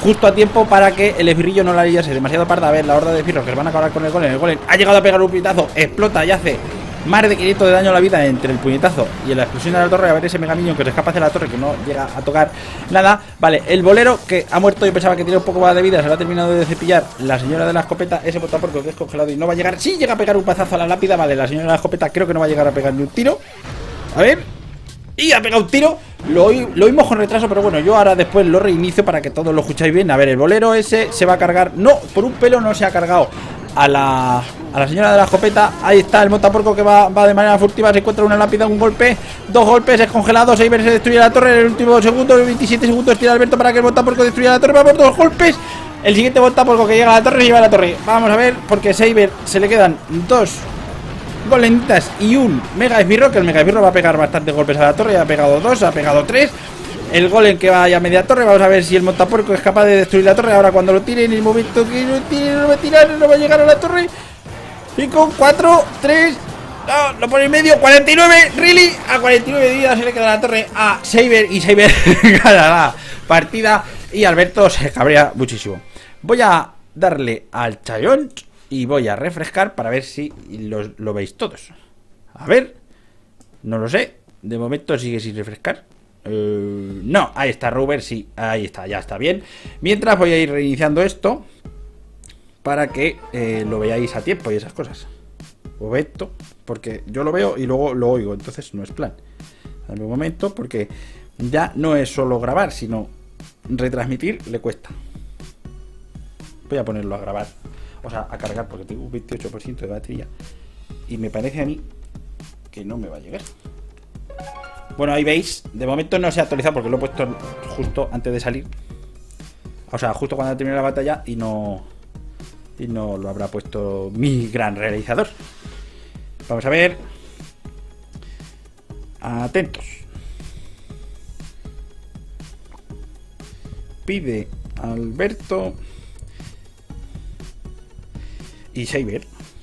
justo a tiempo para que el esbirrillo no la liase demasiado parda. A ver, la horda de esbirros que van a acabar con el golem. El golem ha llegado a pegar un puñetazo, explota y hace más de 500 de daño a la vida entre el puñetazo y la explosión de la torre. A ver ese mega minion que se escapa hacia la torre, que no llega a tocar nada. Vale, el bolero que ha muerto, yo pensaba que tenía un poco más de vida, se lo ha terminado de cepillar la señora de la escopeta. Ese botaporco que es congelado y no va a llegar. Sí llega a pegar un pazazo a la lápida. Vale, la señora de la escopeta creo que no va a llegar a pegar ni un tiro. A ver. Y ha pegado un tiro. Lo oímos con retraso, pero bueno, yo ahora después lo reinicio para que todos lo escucháis bien. A ver, el bolero ese se va a cargar. No, por un pelo no se ha cargado a la señora de la escopeta. Ahí está el montaporco que va de manera furtiva. Se encuentra una lápida, un golpe, dos golpes, es congelado. Saber se destruye la torre en el último segundo. 27 segundos tira Alberto para que el montaporco destruya la torre. Vamos, dos golpes. El siguiente montaporco que llega a la torre se lleva a la torre. Vamos a ver, porque Saber se le quedan dos golemitas y un mega esbirro, que el mega esbirro va a pegar bastantes golpes a la torre. Ya ha pegado dos, ha pegado tres. El golem que vaya a media torre. Vamos a ver si el montapuerco es capaz de destruir la torre. Ahora cuando lo tire, en el momento que lo tire, no va a tirar, no va a llegar a la torre. 5, 4, 3. No, lo pone en medio. 49, really. A 49 de vida se le queda la torre a Saber. Y Saber gana la partida. Y Alberto se cabrea muchísimo. Voy a darle al chayón y voy a refrescar para ver si lo veis todos. A ver. No lo sé. De momento sigue sin refrescar. No, ahí está Ruber, sí, ahí está, ya está bien. Mientras voy a ir reiniciando esto para que lo veáis a tiempo y esas cosas. O esto, porque yo lo veo y luego lo oigo, entonces no es plan. Dame un momento, porque ya no es solo grabar, sino retransmitir le cuesta. Voy a ponerlo a grabar, o sea, a cargar, porque tengo un 28% de batería y me parece a mí que no me va a llegar. Bueno, ahí veis, de momento no se ha actualizado porque lo he puesto justo antes de salir. O sea, justo cuando termine la batalla y no lo habrá puesto mi gran realizador. Vamos a ver. Atentos. Pide Alberto y Saber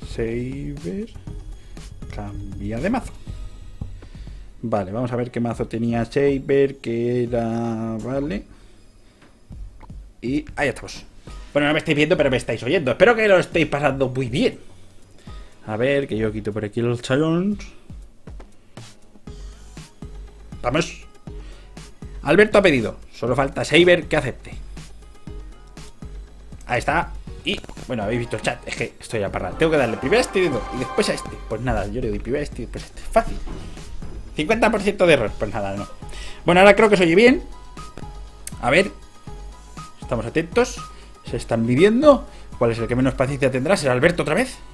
cambia de mazo. Vale, vamos a ver qué mazo tenía Saber, que era... Vale. Y ahí estamos. Bueno, no me estáis viendo, pero me estáis oyendo. Espero que lo estéis pasando muy bien. A ver, que yo quito por aquí los challons. Vamos. Alberto ha pedido. Solo falta Saber que acepte. Ahí está. Y, bueno, habéis visto el chat. Es que estoy a parrar. Tengo que darle primero a este dedo y después a este. Pues nada, yo le doy primero a este y después a este. Fácil. 50% de error, pues nada, no. Bueno, ahora creo que se oye bien. A ver. Estamos atentos. Se están midiendo. ¿Cuál es el que menos paciencia tendrá? ¿Será Alberto otra vez?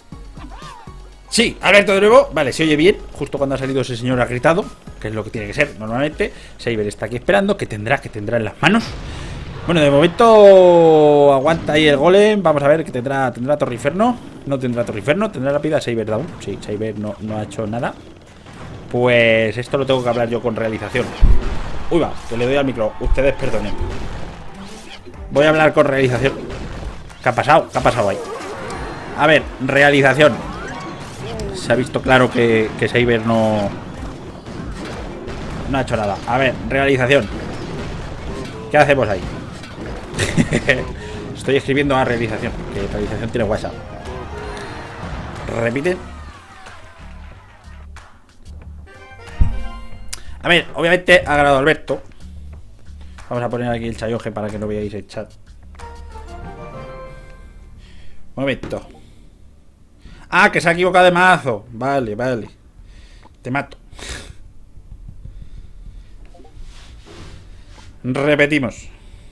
Sí, Alberto de nuevo. Vale, se oye bien. Justo cuando ha salido ese señor ha gritado, que es lo que tiene que ser normalmente. Saber está aquí esperando. Que tendrá en las manos. Bueno, de momento aguanta ahí el golem. Vamos a ver que tendrá Torriferno. No tendrá Torriferno. Tendrá rápida Saber down. Sí, Saber no ha hecho nada. Pues esto lo tengo que hablar yo con realización. Uy, va, que le doy al micro. Ustedes perdonen. Voy a hablar con realización. ¿Qué ha pasado? ¿Qué ha pasado ahí? A ver, realización. Se ha visto claro que Saber no ha hecho nada. A ver, realización. ¿Qué hacemos ahí? Estoy escribiendo a realización. Que realización tiene WhatsApp. Repite. A ver, obviamente ha ganado Alberto. Vamos a poner aquí el chayoje para que no veáis el chat. Un momento. Ah, que se ha equivocado de mazo. Vale, vale. Te mato. Repetimos.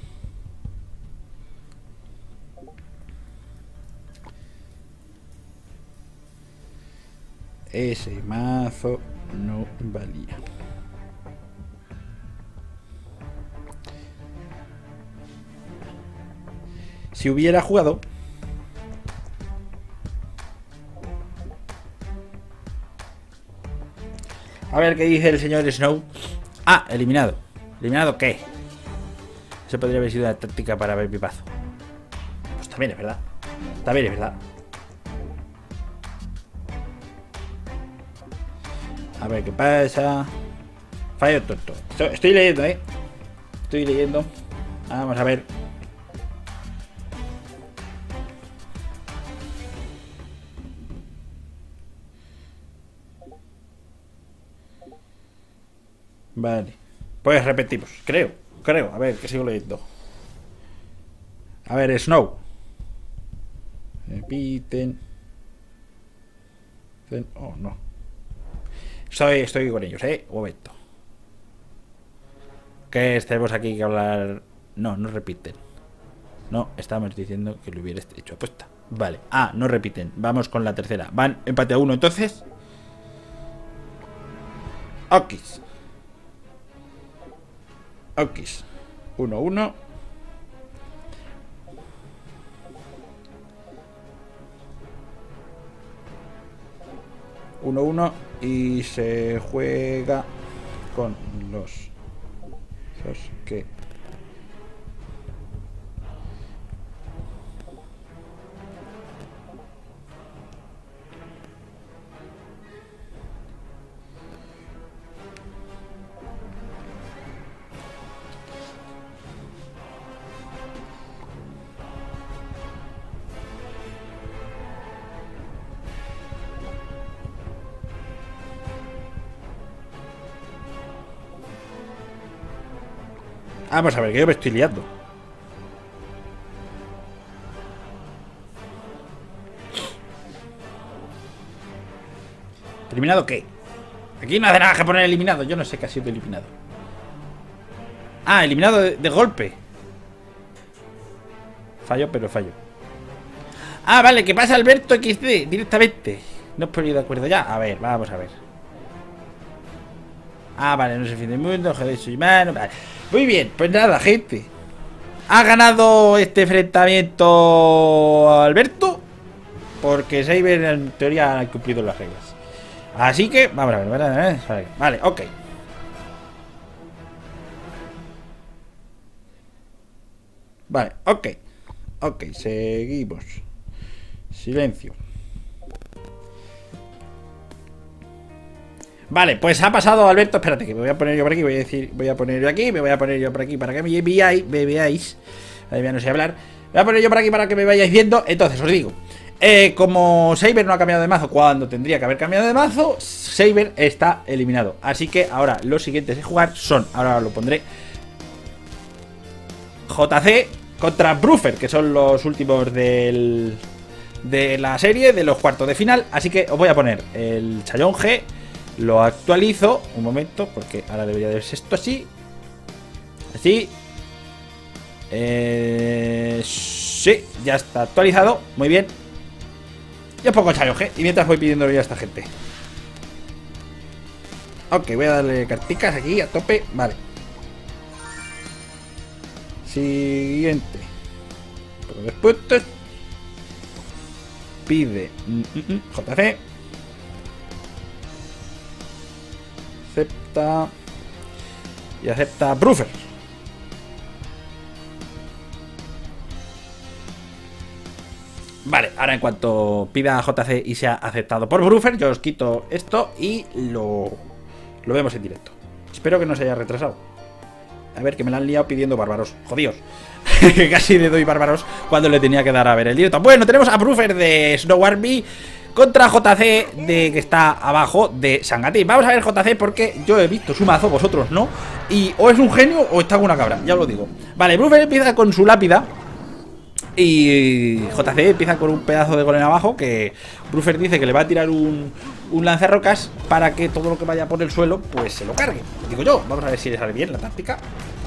Ese mazo no valía. Si hubiera jugado... A ver qué dice el señor Snow. Ah, eliminado. ¿Eliminado qué? Eso podría haber sido una táctica para ver pipazo. Pues también es verdad. También es verdad. A ver qué pasa. Fallo tonto. Estoy leyendo, Estoy leyendo. Vamos a ver. Vale. Pues repetimos. Creo. A ver, que sigo leyendo. A ver, Snow. Repiten. Oh, no. Estoy con ellos, un momento. Que tenemos aquí que hablar. No repiten. No, estábamos diciendo que lo hubiera hecho apuesta. Vale. No repiten. Vamos con la tercera. Van empate a 1 entonces. Okis. 1-1. Y se juega con los que vamos a ver, que yo me estoy liando. ¿Eliminado qué? Aquí no hace nada que poner eliminado. Yo no sé qué ha sido eliminado. Eliminado de golpe. Fallo, pero fallo. Vale, que pasa Alberto XD directamente. No os ponéis de acuerdo ya. A ver, vamos a ver. Vale, no es el fin del mundo. Joder, soy humano. Vale. Muy bien, pues nada, gente. Ha ganado este enfrentamiento Alberto, porque Saber en teoría ha cumplido las reglas. Así que, vamos a ver. Vale, ok. Vale, ok. Ok, seguimos. Silencio. Vale, pues ha pasado Alberto. Espérate, que me voy a poner yo por aquí. Voy a poner yo aquí. Me voy a poner yo por aquí para que me veáis. Todavía no sé hablar. Me voy a poner yo por aquí para que me vayáis viendo. Entonces, os digo. Como Saber no ha cambiado de mazo cuando tendría que haber cambiado de mazo, Saber está eliminado. Así que ahora los siguientes de jugar son, ahora lo pondré, JC contra Bruffer, que son los últimos de la serie, de los cuartos de final. Así que os voy a poner el Chayón G. Lo actualizo, un momento, porque ahora debería de verse esto así. Así. Sí, ya está actualizado, muy bien. Yo pongo el Chayón G y mientras voy pidiéndolo ya a esta gente. Ok, voy a darle carticas aquí a tope, vale. Siguiente. Después pide JC. Acepta. Y acepta Bruffer. Vale, ahora en cuanto pida JC y sea aceptado por Bruffer, yo os quito esto y lo vemos en directo. Espero que no se haya retrasado. A ver, que me la han liado pidiendo bárbaros. Jodíos. Casi le doy bárbaros cuando le tenía que dar a ver el directo. Bueno, tenemos a Bruffer de Snow Army contra JC de que está abajo de Sangati. Vamos a ver JC porque yo he visto su mazo, vosotros no. Y o es un genio o está con una cabra, ya os lo digo. Vale, Bruffer empieza con su lápida. Y JC empieza con un pedazo de golem abajo que Bruffer dice que le va a tirar un lanzarrocas para que todo lo que vaya por el suelo pues se lo cargue. Digo yo, vamos a ver si le sale bien la táctica.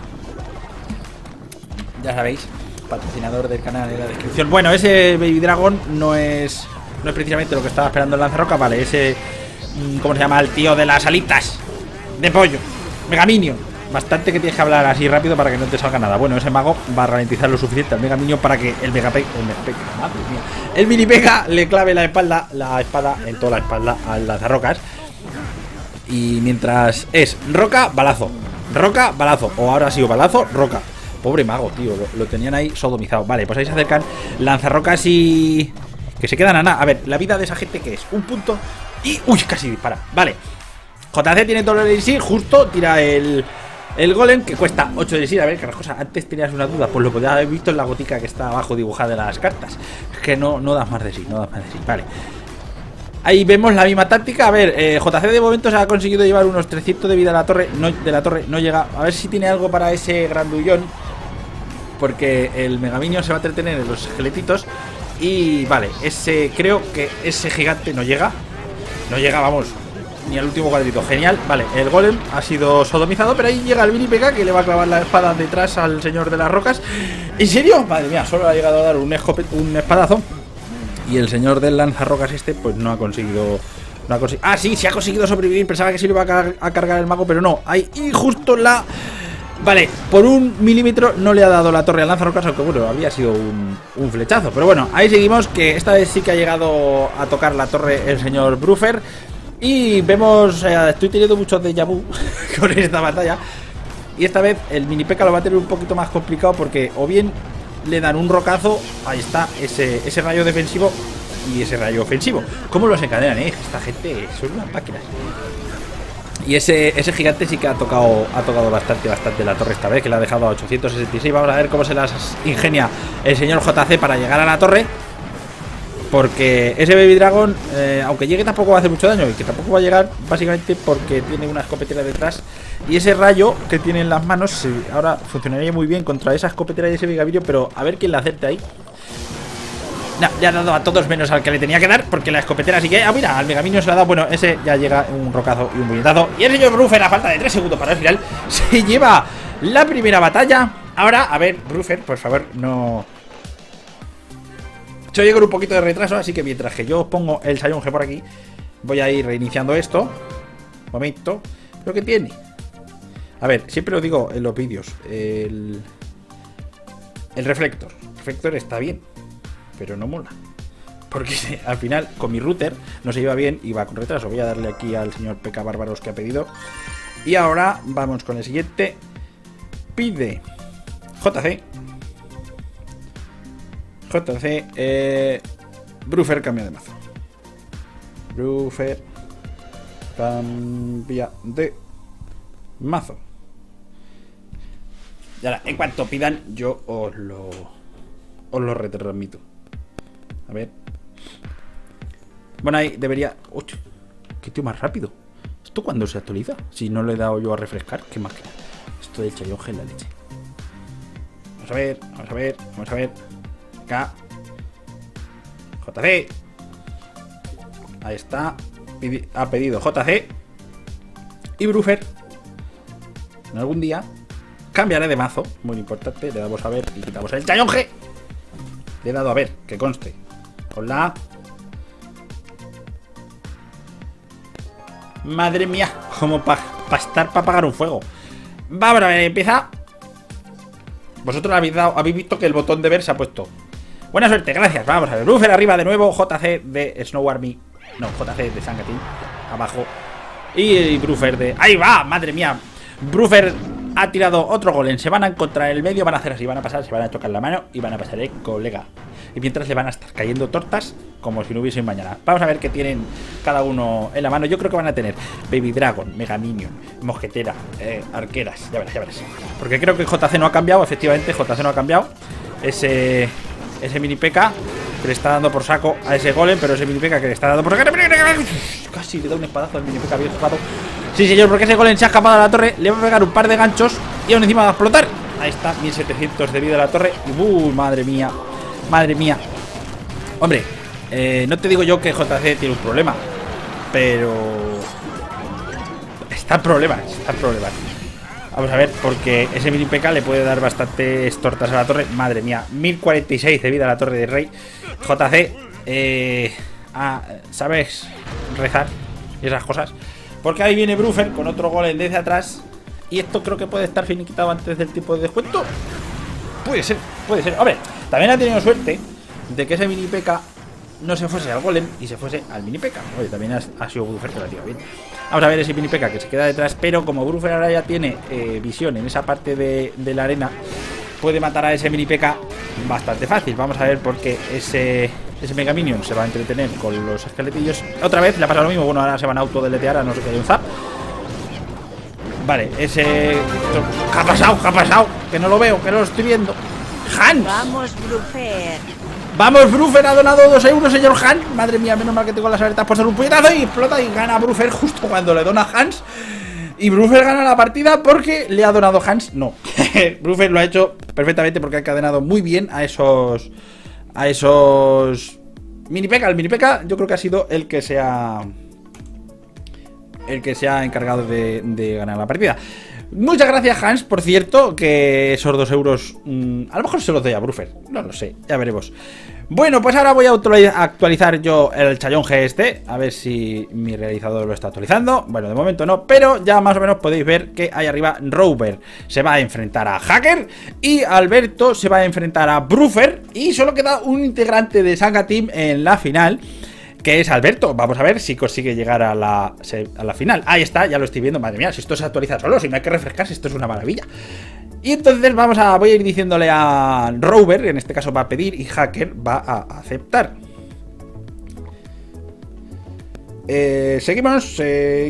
Ya sabéis, patrocinador del canal en la descripción. Bueno, ese Baby Dragon no es precisamente lo que estaba esperando el lanzarrocas. Vale, ese, ¿cómo se llama? El tío de las alitas de pollo, Mega Minion. Bastante que tienes que hablar así rápido para que no te salga nada. Bueno, ese mago va a ralentizar lo suficiente al Mega Minion para que el el mini pega le clave la espada en toda la espalda al lanzarrocas. Y mientras es roca, balazo. Roca, balazo. O ahora ha sido balazo, roca. Pobre mago, tío. Lo tenían ahí sodomizado. Vale, pues ahí se acercan lanzarrocas y... que se quedan a nada. A ver, la vida de esa gente que es un punto y... uy, casi dispara. Vale. JC tiene todo el elixir, justo tira el golem que cuesta 8 de elixir. A ver, que las cosas, antes tenías una duda, pues lo podías haber visto en la gotica que está abajo dibujada de las cartas. Es que no das más de sí, no das más de sí. Vale. Ahí vemos la misma táctica. A ver, JC de momento se ha conseguido llevar unos 300 de vida a la torre. No, de la torre no llega. A ver si tiene algo para ese grandullón, porque el Megaminion se va a entretener en los esqueletitos. Y vale, creo que ese gigante no llega. No llega, vamos, ni al último cuadrito. Genial, vale, el golem ha sido sodomizado. Pero ahí llega el mini P.K. que le va a clavar la espada detrás al señor de las rocas. ¿En serio? Madre mía, solo le ha llegado a dar un espadazo. Y el señor del lanzarrocas pues no ha conseguido... Ah, sí, ha conseguido sobrevivir. Pensaba que sí le iba a cargar el mago, pero no. Ahí, y justo la... Vale, por 1 milímetro no le ha dado la torre al lanzarrocas, aunque bueno, había sido un flechazo. Pero bueno, ahí seguimos, que esta vez sí que ha llegado a tocar la torre el señor Bruffer. Y vemos, estoy teniendo muchos déjà vu con esta batalla. Y esta vez el mini P.K. lo va a tener un poquito más complicado, porque o bien le dan un rocazo, ahí está, ese rayo defensivo y ese rayo ofensivo. ¿Cómo los encadenan, Esta gente son unas máquinas. Y ese gigante sí que ha tocado bastante la torre esta vez, que la ha dejado a 866. Vamos a ver cómo se las ingenia el señor JC para llegar a la torre, porque ese Baby Dragon, aunque llegue, tampoco va a hacer mucho daño. Y que tampoco va a llegar básicamente porque tiene una escopetera detrás. Y ese rayo que tiene en las manos ahora funcionaría muy bien contra esa escopetera y ese Megaminion. Pero a ver quién la acerte ahí. No, le ha dado a todos menos al que le tenía que dar, porque la escopetera sí que... Ah, mira, al Megaminion se le ha dado. Bueno, ese ya llega un rocazo y un puñetazo. Y el señor Bruffer, a falta de 3 segundos para el final, se lleva la primera batalla. Ahora, a ver, Bruffer, por favor, no... Yo llego con un poquito de retraso, así que mientras que yo os pongo el Sayonge por aquí, voy a ir reiniciando esto. Un momento. ¿Pero qué tiene? A ver, siempre lo digo en los vídeos. El reflector. El reflector está bien, pero no mola. Porque al final con mi router no se lleva bien y va con retraso. Voy a darle aquí al señor P.K. Bárbaros que ha pedido. Y ahora vamos con el siguiente. Pide JC. Bruffer cambia de mazo. Bruffer cambia de mazo. Y ahora, en cuanto pidan, yo os lo retransmito. A ver. Bueno, ahí debería... ¡Uy! ¡Qué tío más rápido! ¿Esto cuándo se actualiza? Si no le he dado yo a refrescar, ¿qué más queda? Esto del Sayonge en la leche. Vamos a ver, vamos a ver, vamos a ver. Acá. JC. Ahí está. Ha pedido JC. Y Bruffer, en algún día, cambiaré de mazo. Muy importante. Le damos a ver y quitamos el Sayonge. Le he dado a ver, que conste. Con la A. Madre mía, como para apagar un fuego. Vamos a ver, empieza. Vosotros habéis visto que el botón de ver se ha puesto. Buena suerte, gracias. Vamos a ver, Bruffer arriba de nuevo. JC de Snow Army. No, JC de Sangatín abajo. Y Bruffer de... ¡Ahí va! Madre mía. Bruffer ha tirado otro golem. Se van a encontrar en el medio, van a hacer así, van a pasar, se van a tocar la mano y van a pasar, colega. Y mientras le van a estar cayendo tortas como si no hubiese mañana. Vamos a ver qué tienen cada uno en la mano. Yo creo que van a tener Baby Dragon, Megaminion, mosquetera, arqueras. Ya verás, ya verás. Porque creo que JC no ha cambiado. Efectivamente, JC no ha cambiado. Ese mini P.K. que le está dando por saco a ese golem. Pero ese mini P.K. que le está dando por saco... Casi le da un espadazo al mini P.K. bien jugado. Sí, señor, porque ese golem se ha escapado a la torre. Le va a pegar un par de ganchos y aún encima va a explotar. Ahí está, 1700 de vida a la torre. Y madre mía. Madre mía. Hombre, no te digo yo que JC tiene un problema, pero está el problema, está el problema. Vamos a ver, porque ese mini P.K. le puede dar bastantes tortas a la torre. Madre mía, 1046 de vida a la torre de rey. JC, ¿sabes rezar y esas cosas? Porque ahí viene Bruffer con otro golem desde atrás. Y esto creo que puede estar finiquitado antes del tipo de descuento. Puede ser, puede ser. Hombre, también ha tenido suerte de que ese mini P.K. no se fuese al golem y se fuese al mini P.K. Oye, también ha sido Bruffer que la tira bien. Vamos a ver ese mini P.K. que se queda detrás. Pero como Bruffer ahora ya tiene visión en esa parte de la arena, puede matar a ese mini P.K. bastante fácil. Vamos a ver porque ese Megaminion se va a entretener con los esqueletillos. Otra vez le ha pasado lo mismo. Bueno, ahora se van a autodeletear, a no sé qué hay un zap. Vale, ese... ¿Qué ha pasado? ¿Qué ha pasado? Que no lo veo, que no lo estoy viendo. ¡Hans! Vamos, Bruffer. Vamos, Bruffer ha donado 2 euros, señor Hans. Madre mía, menos mal que tengo las alertas puestas un puñetazo y explota y gana Bruffer justo cuando le dona Hans. Y Bruffer gana la partida porque le ha donado Hans. No, Bruffer lo ha hecho perfectamente porque ha encadenado muy bien a esos mini P.E.K.K.A. El mini P.E.K.K.A. yo creo que ha sido el que se ha encargado de ganar la partida. Muchas gracias, Hans, por cierto, que esos 2 euros a lo mejor se los doy a Bruffer, no lo sé, ya veremos. Bueno, pues ahora voy a actualizar yo el Chayón G este, a ver si mi realizador lo está actualizando. Bueno, de momento no, pero ya más o menos podéis ver que ahí arriba Rover se va a enfrentar a Hacker y Alberto se va a enfrentar a Bruffer y solo queda un integrante de Sanga Team en la final, que es Alberto. Vamos a ver si consigue llegar a la final. Ahí está, ya lo estoy viendo. Madre mía, si esto se actualiza solo, si no hay que refrescarse, esto es una maravilla. Y entonces voy a ir diciéndole a Rover, en este caso va a pedir y Hacker va a aceptar. Seguimos.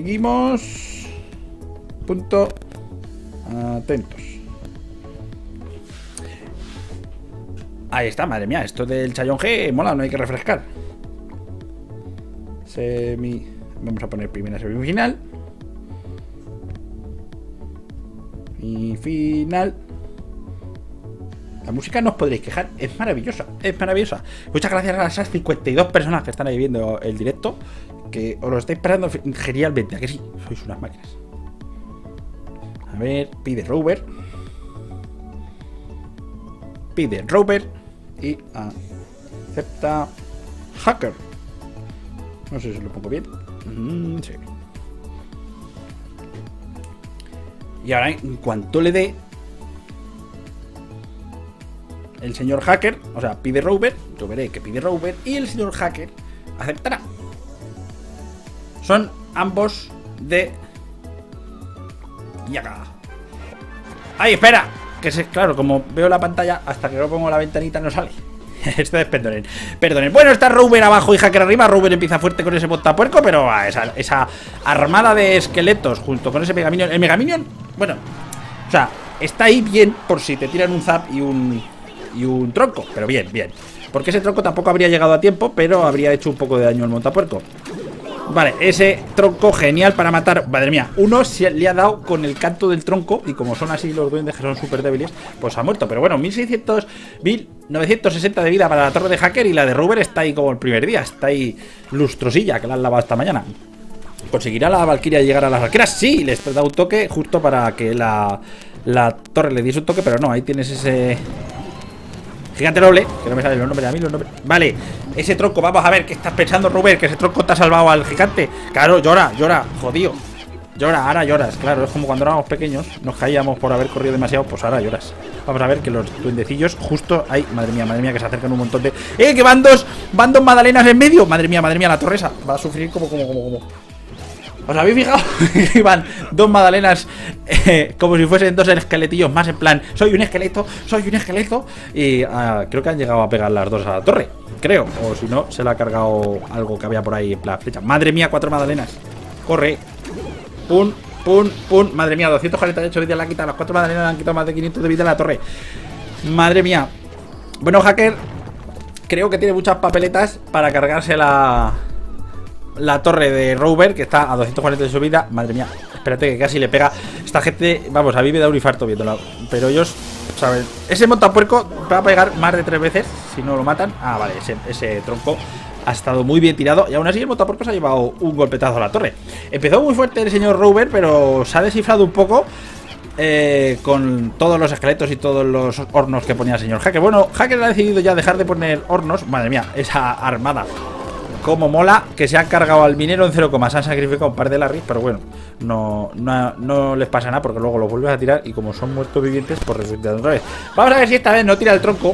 Punto. Atentos. Ahí está, madre mía, esto del Chayón G mola, no hay que refrescar. Vamos a poner primera semifinal y final. La música no os podréis quejar, es maravillosa, es maravillosa. Muchas gracias a esas 52 personas que están ahí viendo el directo, que os lo estáis esperando genialmente, ¿a que sí? Sois unas máquinas. A ver, pide Rover y acepta Hacker. No sé si lo pongo bien. Sí. Y ahora, en cuanto le dé el señor Hacker, o sea, pide Rover, yo veré que pide Rover y el señor Hacker aceptará. Son ambos de Yaga. ¡Ay, espera! Claro, como veo la pantalla, hasta que no pongo la ventanita no sale. Esto es, perdonen. Bueno, está Rover abajo y Hacker arriba. Rover empieza fuerte con ese montapuerco, pero esa armada de esqueletos junto con ese Megaminion. El Megaminion, bueno, o sea, está ahí bien por si te tiran un zap y un tronco. Pero bien. Porque ese tronco tampoco habría llegado a tiempo, pero habría hecho un poco de daño al montapuerco. Vale, ese tronco genial para matar. Madre mía, uno se le ha dado con el canto del tronco. Y como son así los duendes que son súper débiles, pues ha muerto. Pero bueno, 1960 de vida para la torre de Hacker. Y la de Rover está ahí como el primer día. Está ahí lustrosilla, que la han lavado esta mañana. ¿Conseguirá la Valkyria llegar a las arqueras? Sí, les he dado un toque justo para que la torre le diese un toque. Pero no, ahí tienes ese gigante noble, que no me salen los nombres a mí, Vale, ese tronco, vamos a ver qué estás pensando, Rover, que ese tronco te ha salvado al gigante. Claro, llora, jodido. Ahora lloras, claro, es como cuando éramos pequeños, nos caíamos por haber corrido demasiado, pues ahora lloras. Vamos a ver que los duendecillos justo ahí, madre mía, que se acercan un montón de... que van dos magdalenas en medio. Madre mía, la torre esa va a sufrir como. ¿Os habéis fijado? Iban 2 magdalenas como si fuesen 2 esqueletillos más, en plan, soy un esqueleto. Y creo que han llegado a pegar las 2 a la torre, creo. O si no, se le ha cargado algo que había por ahí en plan flecha. Madre mía, 4 magdalenas. Corre. Pum. Madre mía, 248 vidas le han quitado. Las 4 magdalenas le han quitado más de 500 de vida a la torre. Madre mía. Bueno, Hacker creo que tiene muchas papeletas para cargarse la torre de Rover, que está a 240 de su vida. Madre mía, espérate que casi le pega. Esta gente, vamos, a mí me da un infarto viéndola. Pero ellos, ¿saben? Ese montapuerco va a pegar más de 3 veces si no lo matan. Ah, vale, ese tronco ha estado muy bien tirado. Y aún así el montapuerco se ha llevado un golpetazo a la torre. Empezó muy fuerte el señor Rover, pero se ha descifrado un poco con todos los esqueletos y todos los hornos que ponía el señor Hacker. Bueno, Hacker ha decidido ya dejar de poner hornos. Madre mía, esa armada como mola, que se han cargado al minero en 0, se han sacrificado un par de Larrys, pero bueno, no les pasa nada porque luego los vuelves a tirar y como son muertos vivientes, pues resucitan otra vez. Vamos a ver si esta vez no tira el tronco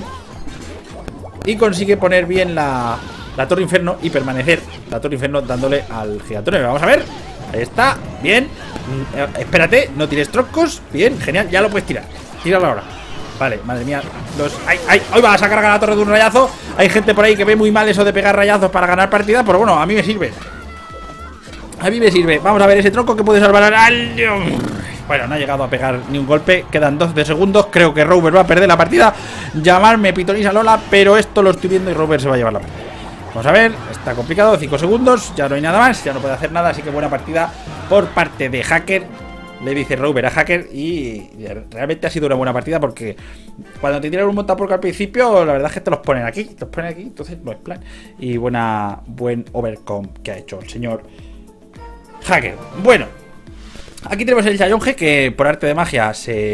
y consigue poner bien la torre inferno y permanecer la torre inferno dándole al gigantón. Vamos a ver, ahí está, bien. Espérate, no tires troncos, bien, genial, ya lo puedes tirar, tíralo ahora. Vale, madre mía, hoy vas a cargar la torre de un rayazo. Hay gente por ahí que ve muy mal eso de pegar rayazos para ganar partida, pero bueno, a mí me sirve. Vamos a ver ese tronco que puede salvar al... Bueno, no ha llegado a pegar ni un golpe. Quedan 12 segundos. Creo que Rover va a perder la partida. Llamarme Pitoniza Lola, pero esto lo estoy viendo y Rover se va a llevar la partida. Vamos a ver, está complicado. 5 segundos, ya no hay nada más. Ya no puede hacer nada, así que buena partida por parte de Hacker. Le dice Rover a Hacker y realmente ha sido una buena partida porque cuando te tiran un montaporco al principio, la verdad es que te los ponen aquí. Te los ponen aquí, entonces no es plan. Y buen overcome que ha hecho el señor Hacker. Bueno, aquí tenemos el Challonge que por arte de magia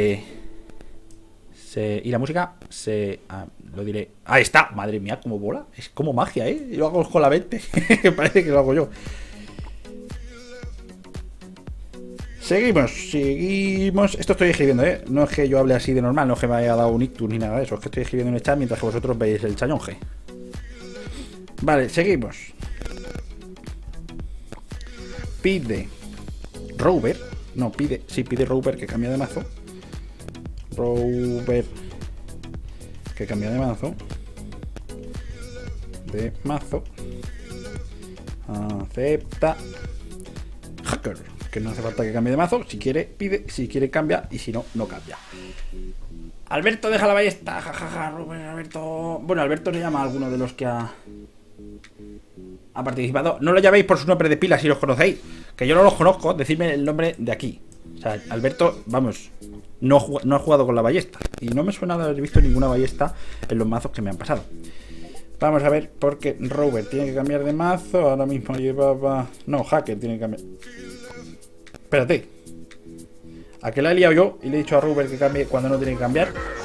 y la música lo diré. Ahí está, madre mía, cómo bola. Es como magia, y lo hago con la mente. Parece que lo hago yo. Seguimos. Esto estoy escribiendo, no es que yo hable así de normal, no es que me haya dado un ictus ni nada de eso. Es que estoy escribiendo en el chat mientras que vosotros veis el Challonge. Vale, seguimos. Pide Rover. No, pide Rover que cambia de mazo. Rover que cambia de mazo. Acepta. Hacker, que no hace falta que cambie de mazo. Si quiere, pide. Si quiere, cambia. Y si no, no cambia. Alberto deja la ballesta. Jajaja, Rover, Alberto. Bueno, Alberto se llama a alguno de los que ha participado. No lo llaméis por su nombre de pila si los conocéis. Que yo no los conozco. Decidme el nombre de aquí. O sea, Alberto, vamos, no ha jugado con la ballesta. Y no me suena de haber visto ninguna ballesta en los mazos que me han pasado. Vamos a ver, porque Rover tiene que cambiar de mazo. Ahora mismo llevaba... No, Hacker tiene que cambiar. Espérate. ¿A qué la he liado yo? Y le he dicho a Rover que cambie cuando no tiene que cambiar.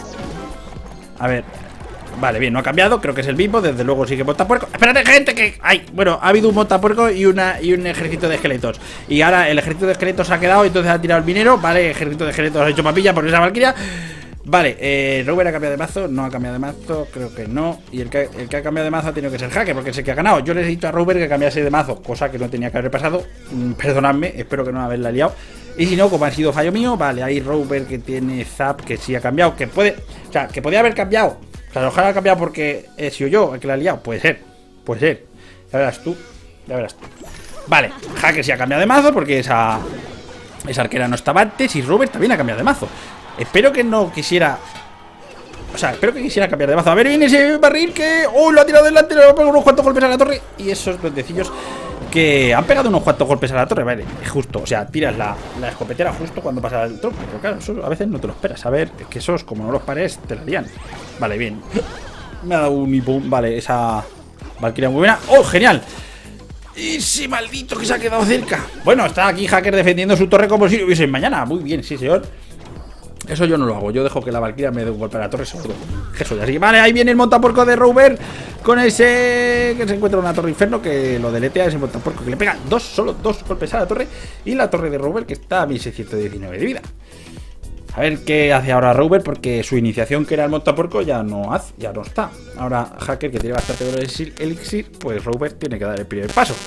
A ver. Vale, bien, no ha cambiado. Creo que es el mismo. Desde luego sigue montapuerco. Espérate, gente, que... ¡Ay! Bueno, ha habido un montapuerco y un ejército de esqueletos. Y ahora el ejército de esqueletos ha quedado. Entonces ha tirado el minero. Vale, el ejército de esqueletos ha hecho papilla por esa valquiria. Vale, Rover ha cambiado de mazo. No ha cambiado de mazo, creo que no. Y el que ha cambiado de mazo ha tenido que ser Hacker, porque es el que ha ganado. Yo le he dicho a Rover que cambiase de mazo, cosa que no tenía que haber pasado. Perdonadme, espero que no haberla liado. Y si no, como ha sido fallo mío, vale, hay Rover que tiene Zap, que sí ha cambiado. Que puede, o sea, que podía haber cambiado. O sea, ojalá ha cambiado porque he sido yo el que la ha liado. Puede ser. Ya verás tú. Vale, Hacker sí ha cambiado de mazo porque esa arquera no estaba antes. Y Rover también ha cambiado de mazo. Espero que no quisiera... O sea, espero que quisiera cambiar de mazo. A ver, viene ese barril que... ¡Oh! Lo ha tirado delante, le va a pegar unos cuantos golpes a la torre. Y esos duendecillos que han pegado unos cuantos golpes a la torre. Vale, justo. O sea, tiras la escopetera justo cuando pasa el tronco. Pero claro, eso a veces no te lo esperas. A ver, es que esos, como no los pares, te la lían. Vale, bien. Me ha dado un hipón. Vale, esa valquiria muy buena. ¡Oh, genial! Ese maldito que se ha quedado cerca. Bueno, está aquí Hacker defendiendo su torre como si lo hubiese mañana. Muy bien, sí, señor. Eso yo no lo hago, yo dejo que la valquiria me dé un golpe a la torre seguro. Eso ya. Así que vale, ahí viene el montaporco de Rover con ese que se encuentra una torre inferno que lo deletea ese montaporco que le pega solo dos golpes a la torre. Y la torre de Rover que está a 1619 de vida. A ver qué hace ahora Rover, porque su iniciación, que era el montaporco, ya no está. Ahora Hacker, que tiene bastante elixir, pues Rover tiene que dar el primer paso.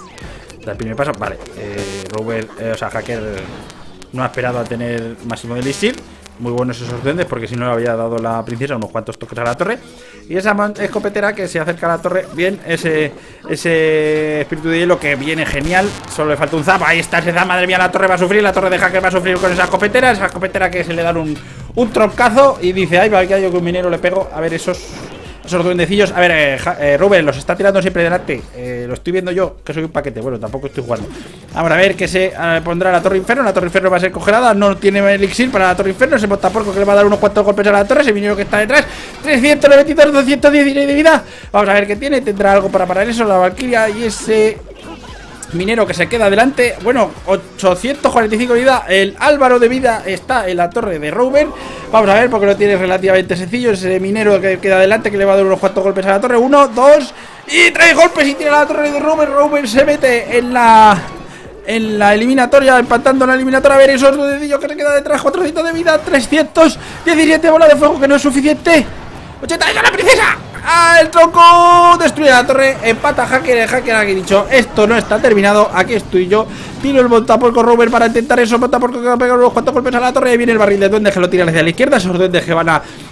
Vale, Rover, o sea, Hacker no ha esperado a tener máximo de elixir. Muy buenos esos duendes, porque si no le había dado la princesa unos cuantos toques a la torre. Y esa escopetera que se acerca a la torre. Bien, ese espíritu de hielo que viene genial. Solo le falta un zap. Ahí está ese zap, madre mía, la torre va a sufrir. La torre de Hacker va a sufrir con esa escopetera. Esa escopetera que se le dan un troncazo. Y dice, ay, va, que yo con un minero le pego. A ver esos duendecillos. A ver, Rubén los está tirando siempre delante. Lo estoy viendo yo, que soy un paquete. Bueno, tampoco estoy jugando. Vamos a ver que se pondrá la torre inferno. La torre inferno va a ser congelada. No tiene elixir para la torre inferno. Ese montaporco que le va a dar unos cuantos golpes a la torre. Ese minero que está detrás. 392, 216 de vida. Vamos a ver qué tiene. Tendrá algo para parar eso. La valquiria y ese minero que se queda adelante. Bueno, 845 de vida. El Álvaro de vida está en la torre de Rover. Vamos a ver porque lo tiene relativamente sencillo. Ese minero que queda adelante, que le va a dar unos cuantos golpes a la torre. 1, 2 y 3 golpes y tira la torre de Rover. Rover se mete en la eliminatoria, empatando en la eliminatoria. A ver esos dedillos que se queda detrás. 400 de vida, 317 bolas de fuego, que no es suficiente. 80 de la princesa. El tronco destruye la torre. Empata Hacker. El Hacker ha dicho, esto no está terminado, aquí estoy yo. Tiro el montaporco Rover para intentar eso. Montaporco que va a pegar unos cuantos golpes a la torre. Y viene el barril de duendes que lo tira hacia la izquierda. Esos duendes que van a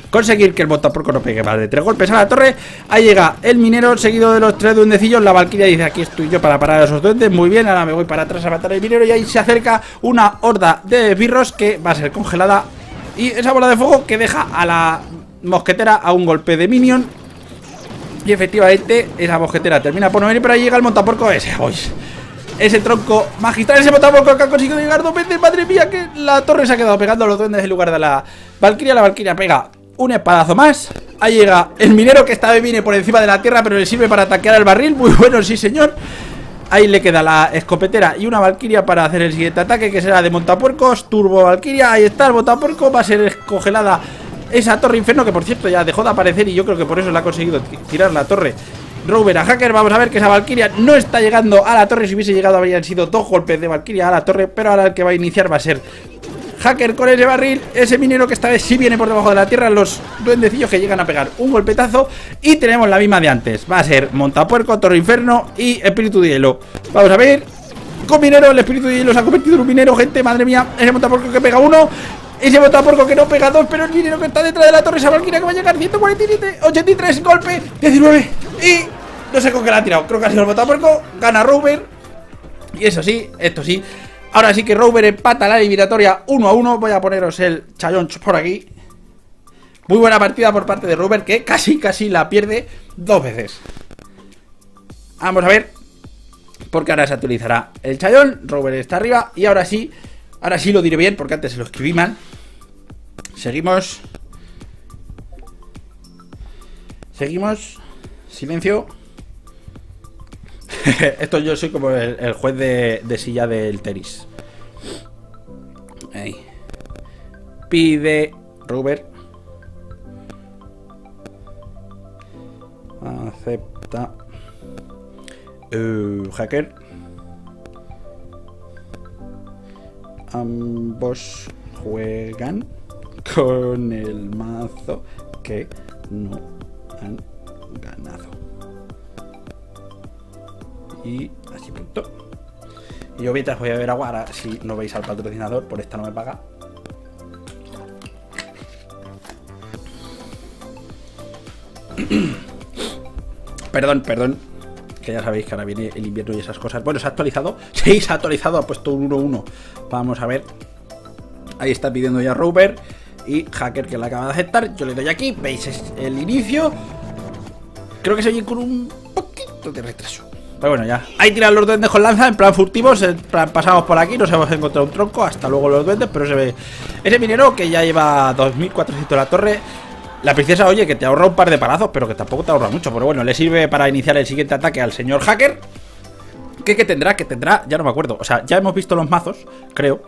conseguir que el montapuerco no pegue más de 3 golpes a la torre. Ahí llega el minero, seguido de los 3 duendecillos. La valquiria dice, aquí estoy yo para parar a esos duendes. Muy bien, ahora me voy para atrás a matar al minero. Y ahí se acerca una horda de esbirros que va a ser congelada. Y esa bola de fuego que deja a la mosquetera a un golpe de minion. Y efectivamente esa mosquetera termina por no venir, pero ahí llega el montapuerco ese. ¡Uy! Ese tronco magistral, ese montapuerco que ha conseguido llegar 2 veces. Madre mía, que la torre se ha quedado pegando a los duendes en lugar de la valquiria. La valquiria pega un espadazo más. Ahí llega el minero, que esta vez viene por encima de la tierra, pero le sirve para ataquear el barril. Muy bueno, sí señor. Ahí le queda la escopetera y una valquiria para hacer el siguiente ataque, que será de montapuercos. Turbo valquiria, ahí está el montapuerco. Va a ser congelada esa torre infierno, que por cierto ya dejó de aparecer, y yo creo que por eso le ha conseguido tirar la torre Rover a Hacker. Vamos a ver que esa valquiria no está llegando a la torre. Si hubiese llegado habrían sido 2 golpes de valquiria a la torre, pero ahora el que va a iniciar va a ser Hacker con ese barril. Ese minero que esta vez sí viene por debajo de la tierra. Los duendecillos que llegan a pegar un golpetazo. Y tenemos la misma de antes. Va a ser montapuerco, torre inferno y espíritu de hielo. Vamos a ver. Con minero, el espíritu de hielo se ha convertido en un minero, gente. Madre mía, ese montapuerco que pega 1. Ese montapuerco que no pega 2, pero el minero que está detrás de la torre. Esa valquiria que va a llegar 147, 83, golpe, 19. Y no sé con qué la ha tirado. Creo que ha sido el montapuerco. Gana Rover. Y eso sí, esto sí. Ahora sí que Rover empata la eliminatoria 1-1. Voy a poneros el challenge por aquí. Muy buena partida por parte de Rover, que casi la pierde 2 veces. Vamos a ver, porque ahora se actualizará el challón. Rover está arriba y ahora sí lo diré bien, porque antes se lo escribí mal. Seguimos. Silencio. Esto yo soy como el juez de silla del tenis. Ahí. Pide Rover. Acepta. Hacker. Ambos juegan con el mazo que no han ganado. Y así punto. Y yo mientras voy a beber agua. Ahora si no veis al patrocinador, por esta no me paga. Perdón. Que ya sabéis que ahora viene el invierno y esas cosas. Bueno, se ha actualizado. Sí, se ha actualizado. Ha puesto un 1-1. Vamos a ver. Ahí está pidiendo ya Rover. Y Hacker, que la acaba de aceptar. Yo le doy aquí. Veis, es el inicio. Creo que se oye con un poquito de retraso. Pero bueno, ya. Ahí tiran los duendes con lanza. En plan furtivos. En plan pasamos por aquí. Nos hemos encontrado un tronco. Hasta luego los duendes. Pero se ve ese minero que ya lleva 2400 la torre. La princesa, oye, que te ahorra un par de palazos, pero que tampoco te ahorra mucho. Pero bueno, le sirve para iniciar el siguiente ataque al señor Hacker. ¿Qué tendrá? ¿Qué tendrá? Ya no me acuerdo. O sea, ya hemos visto los mazos, creo.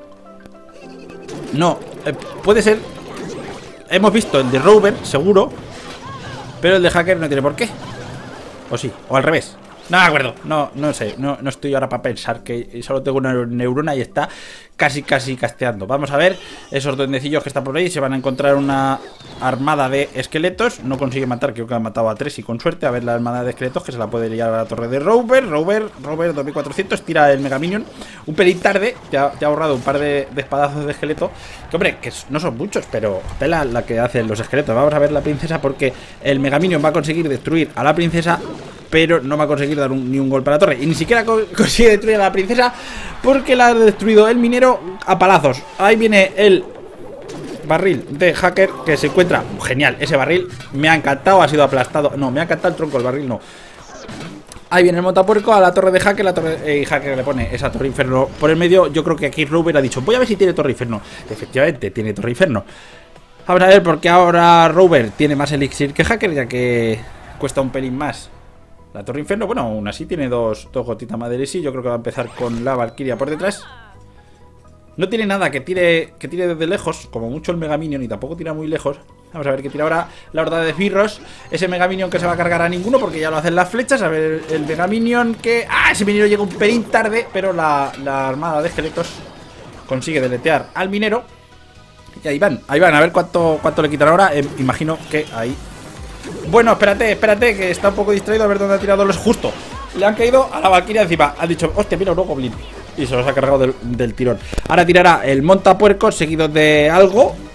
No, puede ser. Hemos visto el de Rover, seguro. Pero el de Hacker no tiene por qué. O sí, o al revés. No me acuerdo, no sé, no estoy ahora para pensar, que solo tengo una neurona y está casi casteando. Vamos a ver, esos duendecillos que están por ahí. Se van a encontrar una armada de esqueletos. No consigue matar, creo que han matado a 3 y con suerte. A ver la armada de esqueletos, que se la puede liar a la torre de Rover. Rover 2400, tira el Mega Minion. Un pelín tarde, ya ha ahorrado un par de espadazos de esqueleto. Que hombre, que no son muchos, pero tela la que hacen los esqueletos. Vamos a ver la princesa, porque el Mega Minion va a conseguir destruir a la princesa, pero no va a conseguir dar ni un golpe a la torre. Y ni siquiera consigue destruir a la princesa, porque la ha destruido el minero a palazos. Ahí viene el barril de Hacker, que se encuentra genial. Ese barril me ha encantado, ha sido aplastado. No, me ha encantado el tronco, el barril no. Ahí viene el montapuerco a la torre de Hacker. La torre, Hacker le pone esa torre inferno por el medio. Yo creo que aquí Rover ha dicho, voy a ver si tiene torre inferno. Efectivamente, tiene torre inferno. Vamos a ver, porque ahora Rover tiene más elixir que Hacker, ya que cuesta un pelín más la torre inferno. Bueno, aún así tiene dos gotitas más de elixir. Yo creo que va a empezar con la valquiria por detrás. No tiene nada que tire desde lejos, como mucho el Mega Minion, y tampoco tira muy lejos. Vamos a ver qué tira ahora la horda de esbirros. Ese Mega Minion que se va a cargar a ninguno, porque ya lo hacen las flechas. A ver el Mega Minion que... ¡Ah! Ese minero llega un pelín tarde, pero la armada de esqueletos consigue deletear al minero. Y ahí van, a ver cuánto le quitan ahora. Imagino que ahí... Bueno, espérate, que está un poco distraído. A ver dónde ha tirado los justo. Le han caído a la valquiria encima. Han dicho, hostia, mira, un goblin. Y se los ha cargado del tirón. Ahora tirará el montapuerco seguido de algo.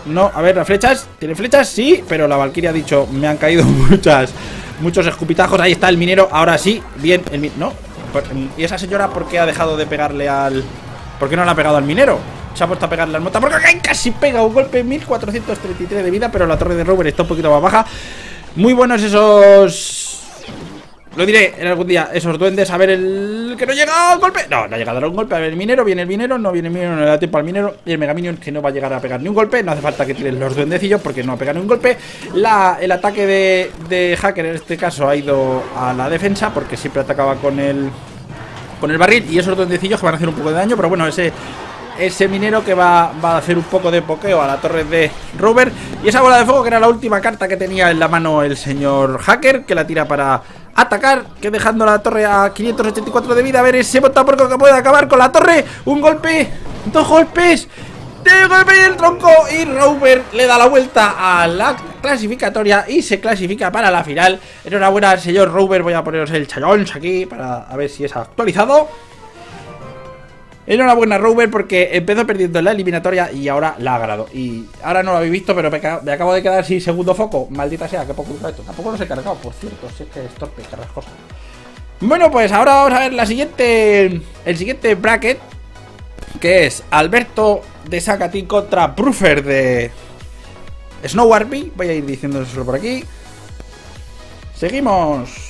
No, a ver, las flechas. ¿Tiene flechas? Sí, pero la Valkyria ha dicho, me han caído muchos escupitajos. Ahí está el minero, ahora sí. Bien, no. ¿Y esa señora por qué ha dejado de pegarle al...? ¿Por qué no le ha pegado al minero? Se ha puesto a pegarle al mota porque casi pega un golpe. 1433 de vida, pero la torre de Rover está un poquito más baja. Muy buenos esos... Lo diré en algún día, esos duendes. A ver, el que no llega al golpe. No, no ha llegado a dar un golpe. A ver, el minero, viene el minero. No viene el minero, no le da tiempo al minero. Y el Megaminion que no va a llegar a pegar ni un golpe. No hace falta que tiren los duendecillos porque no va a pegar ni un golpe. El ataque de Hacker en este caso ha ido a la defensa porque siempre atacaba con el barril. Y esos duendecillos que van a hacer un poco de daño. Pero bueno, ese minero que va a hacer un poco de pokeo a la torre de Rover. Y esa bola de fuego que era la última carta que tenía en la mano el señor Hacker, que la tira para atacar, que dejando la torre a 584 de vida. A ver ese montaporco que puede acabar con la torre. Un golpe, dos golpes, de golpe y el tronco. Y Rover le da la vuelta a la clasificatoria y se clasifica para la final. Enhorabuena al señor Rover. Voy a poneros el challenge aquí para a ver si es actualizado. Enhorabuena Rover porque empezó perdiendo en la eliminatoria y ahora la ha ganado. Y ahora no lo habéis visto, pero me acabo de quedar sin segundo foco. Maldita sea, que poco usa esto. Tampoco los he cargado, por cierto. Si es que es torpe, cargas cosas. Bueno, pues ahora vamos a ver el siguiente bracket, que es Alberto de Sacatín contra Bruffer de Snow Army. Voy a ir diciéndoselo por aquí. Seguimos.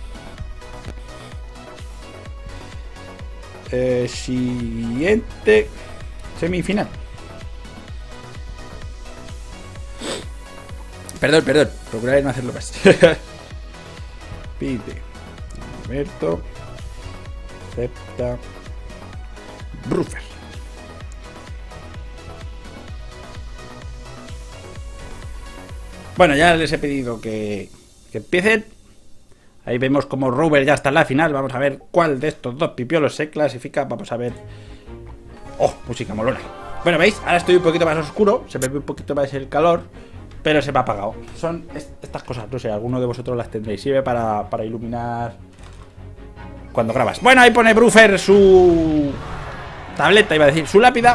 Siguiente semifinal. Perdón, procuraré no hacerlo más. Pide Alberto acepta Bruffer. Bueno, ya les he pedido que empiecen. Ahí vemos como Rover ya está en la final. Vamos a ver cuál de estos dos pipiolos se clasifica. Vamos a ver. ¡Oh! Música molona. Bueno, ¿veis? Ahora estoy un poquito más oscuro. Se me ve un poquito más el calor, pero se me ha apagado. Son estas cosas, no sé, alguno de vosotros las tendréis. Sirve para iluminar cuando grabas. Bueno, ahí pone Bruffer su tableta, iba a decir, su lápida.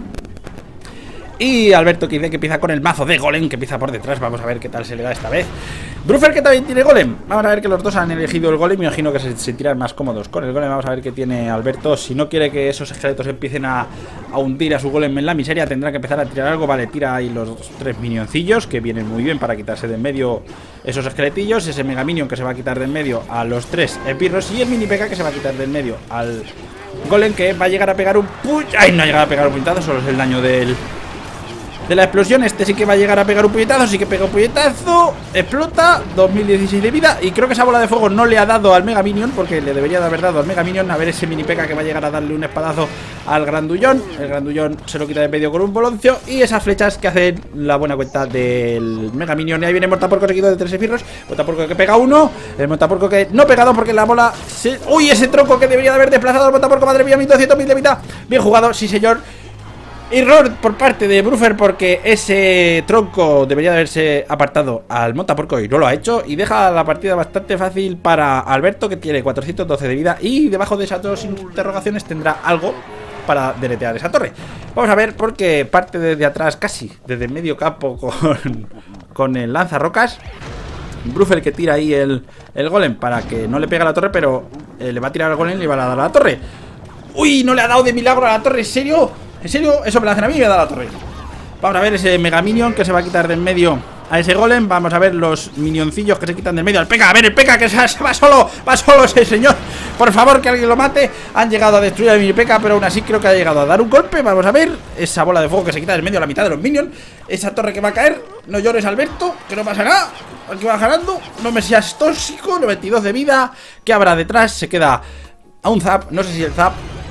Y Alberto que empieza con el mazo de golem, que empieza por detrás. Vamos a ver qué tal se le da esta vez. Bruffer que también tiene golem. Vamos a ver que los dos han elegido el golem. Me imagino que se sentirán más cómodos con el golem. Vamos a ver qué tiene Alberto. Si no quiere que esos esqueletos empiecen a hundir a su golem en la miseria, tendrá que empezar a tirar algo. Vale, tira ahí los tres minioncillos, que vienen muy bien para quitarse de en medio esos esqueletillos. Ese Megaminion que se va a quitar de en medio a los tres epirros. Y el mini P.K. que se va a quitar de en medio al golem, que va a llegar a pegar un puñetazo. ¡Ay! No ha llegado a pegar un puñetazo, solo es el daño de la explosión. Este sí que va a llegar a pegar un puñetazo. Sí que pega un puñetazo. Explota. 2016 de vida. Y creo que esa bola de fuego no le ha dado al Megaminion, porque le debería de haber dado al Megaminion. A ver ese mini P.K. que va a llegar a darle un espadazo al Grandullón. El Grandullón se lo quita de medio con un boloncio. Y esas flechas que hacen la buena cuenta del Megaminion. Y ahí viene Montaporco seguido de 3 esfirros. Montaporco que pega uno. El Montaporco que no ha pegado porque la bola se... ¡Uy! Ese tronco que debería de haber desplazado al Montaporco. Madre mía, 1200.000 de vida. Bien jugado, sí señor. Error por parte de Bruffer porque ese tronco debería de haberse apartado al Montaporco y no lo ha hecho. Y deja la partida bastante fácil para Alberto, que tiene 412 de vida. Y debajo de esas dos interrogaciones tendrá algo para deletear esa torre. Vamos a ver porque parte desde atrás, casi desde el medio campo con el lanzarrocas. Bruffer que tira ahí el golem para que no le pegue a la torre, pero le va a tirar al golem y le va a dar a la torre. ¡Uy! No le ha dado de milagro a la torre, ¿en serio? ¿En serio? Eso me lo hacen a mí y me da la torre. Vamos a ver ese Megaminion que se va a quitar del medio a ese golem. Vamos a ver los minioncillos que se quitan del medio al P.K. A ver el P.K. que se va solo. Va solo ese señor. Por favor, que alguien lo mate. Han llegado a destruir al mini P.K., pero aún así creo que ha llegado a dar un golpe. Vamos a ver esa bola de fuego que se quita del medio a la mitad de los minions. Esa torre que va a caer. No llores, Alberto, que no pasa nada. Aquí va ganando. No me seas tóxico. 92 de vida. ¿Qué habrá detrás? Se queda a un zap. No sé si el zap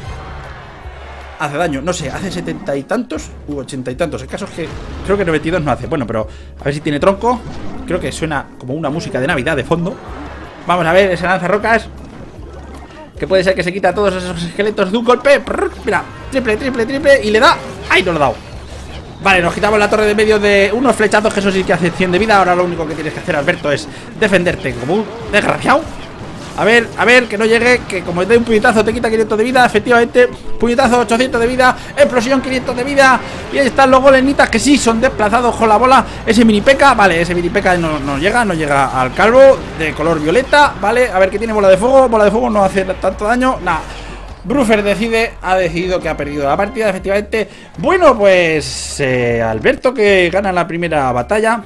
hace daño, no sé, hace 70 y tantos u 80 y tantos. El caso es que creo que 92 no hace. Bueno, pero a ver si tiene tronco. Creo que suena como una música de Navidad de fondo. Vamos a ver ese lanzarrocas, que puede ser que se quita todos esos esqueletos de un golpe. Mira, triple. Y le da. ¡Ay, no lo ha dado! Vale, nos quitamos la torre de medio de unos flechazos, que eso sí que hace 100 de vida. Ahora lo único que tienes que hacer, Alberto, es defenderte como un desgraciado. A ver, que no llegue. Que como te dé un puñetazo te quita 500 de vida. Efectivamente, puñetazo 800 de vida. Explosión 500 de vida. Y ahí están los golemitas que sí son desplazados con la bola. Ese mini P.E.K.K.A, vale, ese mini P.E.K.K.A no llega al calvo. De color violeta, vale. A ver que tiene bola de fuego. Bola de fuego no hace tanto daño. Nada. Brufer ha decidido que ha perdido la partida, efectivamente. Bueno, pues Alberto que gana la primera batalla.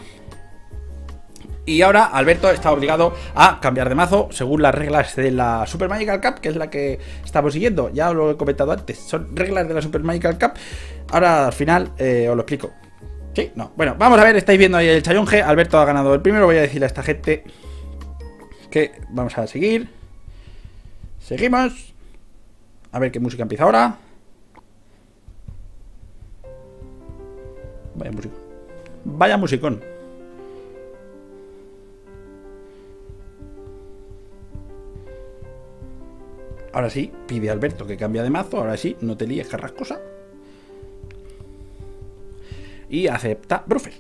Y ahora Alberto está obligado a cambiar de mazo según las reglas de la Super Magical Cup, que es la que estamos siguiendo. Ya os lo he comentado antes, son reglas de la Super Magical Cup. Ahora al final os lo explico. ¿Sí? No. Bueno, vamos a ver, estáis viendo ahí el Chayonge. Alberto ha ganado el primero. Voy a decirle a esta gente que vamos a seguir. Seguimos. A ver qué música empieza ahora. Vaya música. Vaya musicón. Ahora sí, pide Alberto que cambie de mazo. Ahora sí, no te líes, carrascosa. Y acepta Brufer.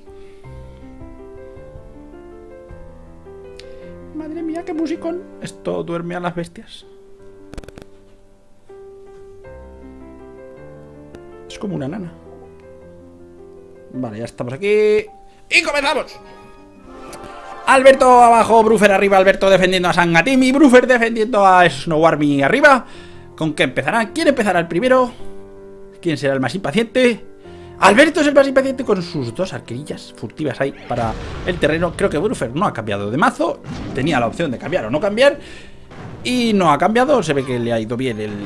Madre mía, qué musicón. Esto duerme a las bestias. Es como una nana. Vale, ya estamos aquí. ¡Y comenzamos! Alberto abajo, Brufer arriba. Alberto defendiendo a Sangatimi, Brufer defendiendo a Snow Army arriba. ¿Con qué empezarán? ¿Quién empezará el primero? ¿Quién será el más impaciente? Alberto es el más impaciente con sus dos arquerillas furtivas ahí para el terreno. Creo que Brufer no ha cambiado de mazo. Tenía la opción de cambiar o no cambiar. Y no ha cambiado. Se ve que le ha ido bien el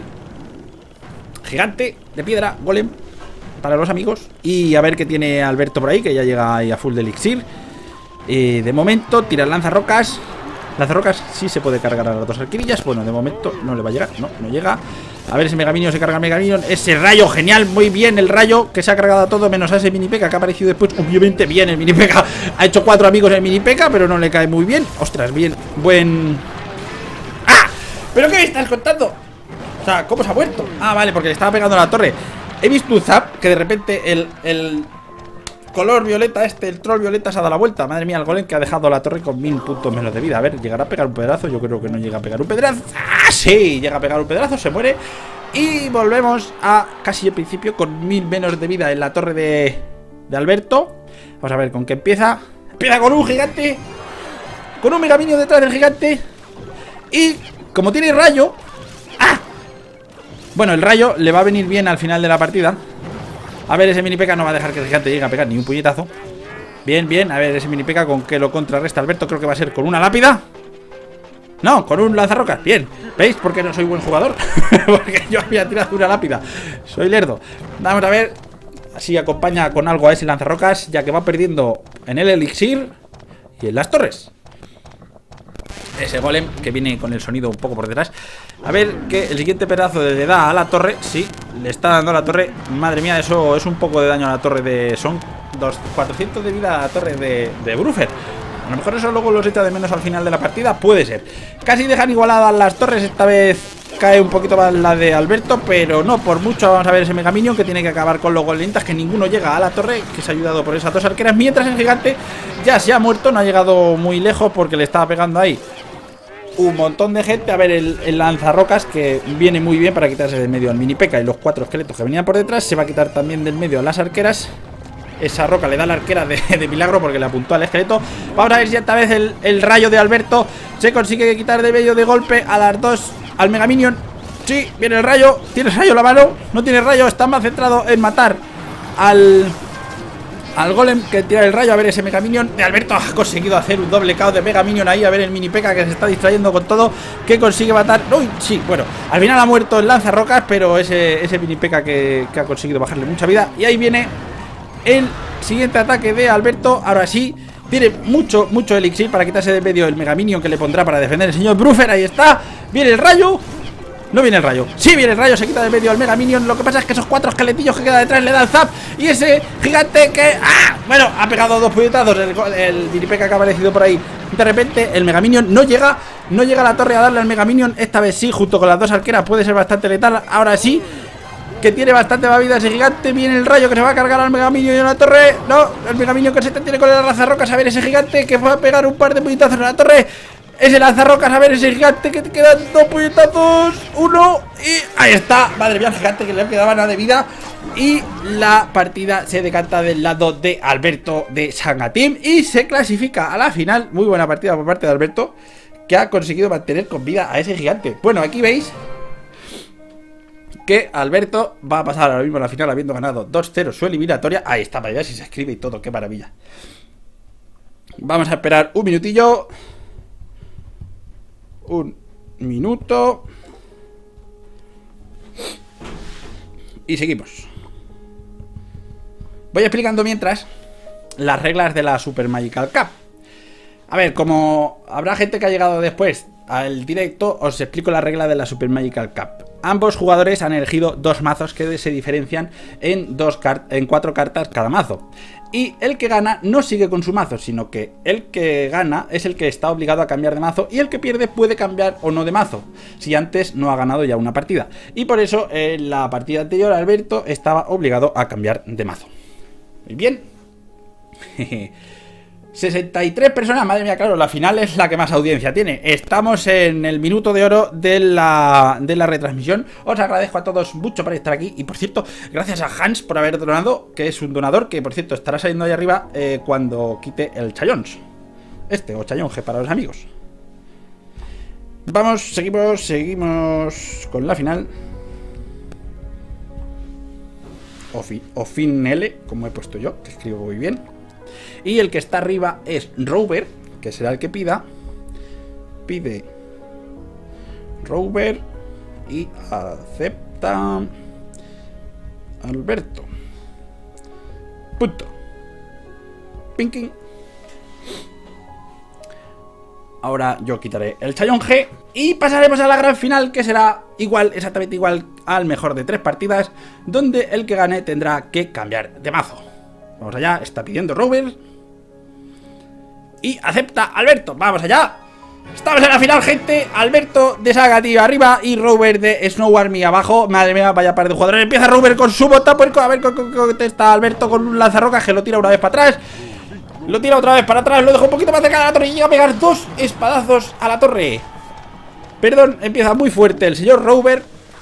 gigante de piedra, golem, para los amigos. Y a ver qué tiene Alberto por ahí, que ya llega ahí a full de elixir. De momento tira el lanzarrocas. Lanzarrocas sí se puede cargar a las dos arquerillas. Bueno, de momento no le va a llegar. No llega. A ver ese Megaminion, se carga el Megaminion. Ese rayo, genial, muy bien el rayo, que se ha cargado a todo menos a ese mini P.E.K.K.A que ha aparecido después. Obviamente bien el mini P.E.K.K.A. Ha hecho 4 amigos el mini P.E.K.K.A, pero no le cae muy bien. Ostras, bien, buen... ¡Ah! ¿Pero qué me estás contando? O sea, ¿cómo se ha muerto? Ah, vale, porque le estaba pegando a la torre. He visto un zap que de repente el color violeta el troll violeta se ha dado la vuelta. Madre mía, el golem que ha dejado la torre con 1000 puntos menos de vida. A ver, ¿llegará a pegar un pedazo? Yo creo que no llega a pegar un pedazo. ¡Ah, sí! Llega a pegar un pedazo, se muere. Y volvemos a casi el principio con 1000 menos de vida en la torre de Alberto. Vamos a ver con qué empieza. Empieza con un gigante, con un Megaminion detrás del gigante. Y como tiene rayo... ¡Ah! Bueno, el rayo le va a venir bien al final de la partida. A ver, ese mini P.E.K.K.A no va a dejar que el gigante llegue a pegar ni un puñetazo. Bien, bien, a ver, ese mini P.E.K.K.A con que lo contrarresta Alberto. Creo que va a ser con una lápida. No, con un lanzarrocas, bien. ¿Veis por qué no soy buen jugador? Porque yo había tirado una lápida. Soy lerdo. Vamos a ver. Así acompaña con algo a ese lanzarrocas, ya que va perdiendo en el elixir y en las torres. Ese golem que viene con el sonido un poco por detrás. A ver que el siguiente pedazo le da a la torre. Sí, le está dando a la torre. Madre mía, eso es un poco de daño a la torre de... Son 400 de vida a la torre de Brufer. A lo mejor eso luego los echa de menos al final de la partida. Puede ser. Casi dejan igualadas las torres. Esta vez cae un poquito más la de Alberto, pero no por mucho. Vamos a ver ese Megaminion que tiene que acabar con los golemitas, que ninguno llega a la torre, que se ha ayudado por esas dos arqueras. Mientras el gigante ya se ha muerto. No ha llegado muy lejos porque le estaba pegando ahí un montón de gente. A ver el lanzarrocas, que viene muy bien para quitarse del medio al mini P.E.K.K.A y los 4 esqueletos que venían por detrás. Se va a quitar también del medio a las arqueras. Esa roca le da a la arquera de milagro porque le apuntó al esqueleto. Vamos a ver si esta vez el rayo de Alberto se consigue quitar de medio de golpe a las dos, al Megaminion. Sí, viene el rayo. ¿Tiene rayo en la mano? No tiene rayo, está más centrado en matar al golem que tira el rayo. A ver, ese Megaminion de Alberto ha conseguido hacer un doble KO de Megaminion ahí. A ver el mini P.E.K.K.A que se está distrayendo con todo, que consigue matar. Uy, sí, bueno, al final ha muerto el lanzarrocas, pero ese mini P.E.K.K.A que ha conseguido bajarle mucha vida. Y ahí viene el siguiente ataque de Alberto. Ahora sí, tiene mucho elixir para quitarse de medio el Megaminion que le pondrá para defender el señor Brufer. Ahí está, viene el rayo. No viene el rayo, sí viene el rayo, se quita de medio al Megaminion. Lo que pasa es que esos 4 esqueletillos que queda detrás le da el zap. Y ese gigante que... ¡ah! Bueno, ha pegado 2 puñetazos el mini P.E.K.K.A que ha aparecido por ahí. De repente el Megaminion no llega a la torre a darle al Megaminion. Esta vez sí, junto con las dos arqueras puede ser bastante letal. Ahora sí, que tiene bastante más vida ese gigante. Viene el rayo que se va a cargar al Megaminion y a la torre. No, el Megaminion que se tiene con la lanzarrocas. A ver ese gigante que va a pegar un par de puñetazos en la torre. Ese lanzarrocas, a ver, ese gigante que te quedan 2 puñetazos. 1 y ahí está. Madre mía, el gigante que le quedaba nada de vida. Y la partida se decanta del lado de Alberto de Sanga Team y se clasifica a la final. Muy buena partida por parte de Alberto, que ha conseguido mantener con vida a ese gigante. Bueno, aquí veis que Alberto va a pasar ahora mismo a la final habiendo ganado 2-0 su eliminatoria. Ahí está, para ver si se escribe y todo, qué maravilla. Vamos a esperar un minutillo. Un minuto. Y seguimos. Voy explicando mientras las reglas de la Super Magical Cup. A ver, como habrá gente que ha llegado después al directo, os explico la regla de la Super Magical Cup. Ambos jugadores han elegido 2 mazos que se diferencian en 4 cartas cada mazo. Y el que gana no sigue con su mazo, sino que el que gana es el que está obligado a cambiar de mazo, y el que pierde puede cambiar o no de mazo, si antes no ha ganado ya una partida. Y por eso en la partida anterior Alberto estaba obligado a cambiar de mazo. Muy bien. 63 personas, madre mía, claro, la final es la que más audiencia tiene. Estamos en el minuto de oro de la retransmisión. Os agradezco a todos mucho por estar aquí. Y por cierto, gracias a Hans por haber donado, que es un donador que por cierto estará saliendo ahí arriba cuando quite el Challons. O Challonge para los amigos. Vamos, seguimos con la final. O fin L, como he puesto yo, que escribo muy bien. Y el que está arriba es Rover, que será el que pida. Pide Rover y acepta Alberto. Punto. Pinking. Ahora yo quitaré el Challón G y pasaremos a la gran final, que será igual, exactamente igual al mejor de 3 partidas, donde el que gane tendrá que cambiar de mazo. Vamos allá, está pidiendo Rover. Y acepta Alberto, vamos allá. Estamos en la final, gente. Alberto de Saga, tío, arriba, y Rover de Snow Army abajo. Madre mía, vaya par de jugadores. Empieza Rover con su botapuerco. A ver cómo está Alberto con un lanzarrocas que lo tira una vez para atrás. Lo tira otra vez para atrás, lo deja un poquito más cerca de la torre y llega a pegar 2 espadazos a la torre. Perdón, empieza muy fuerte el señor Rover,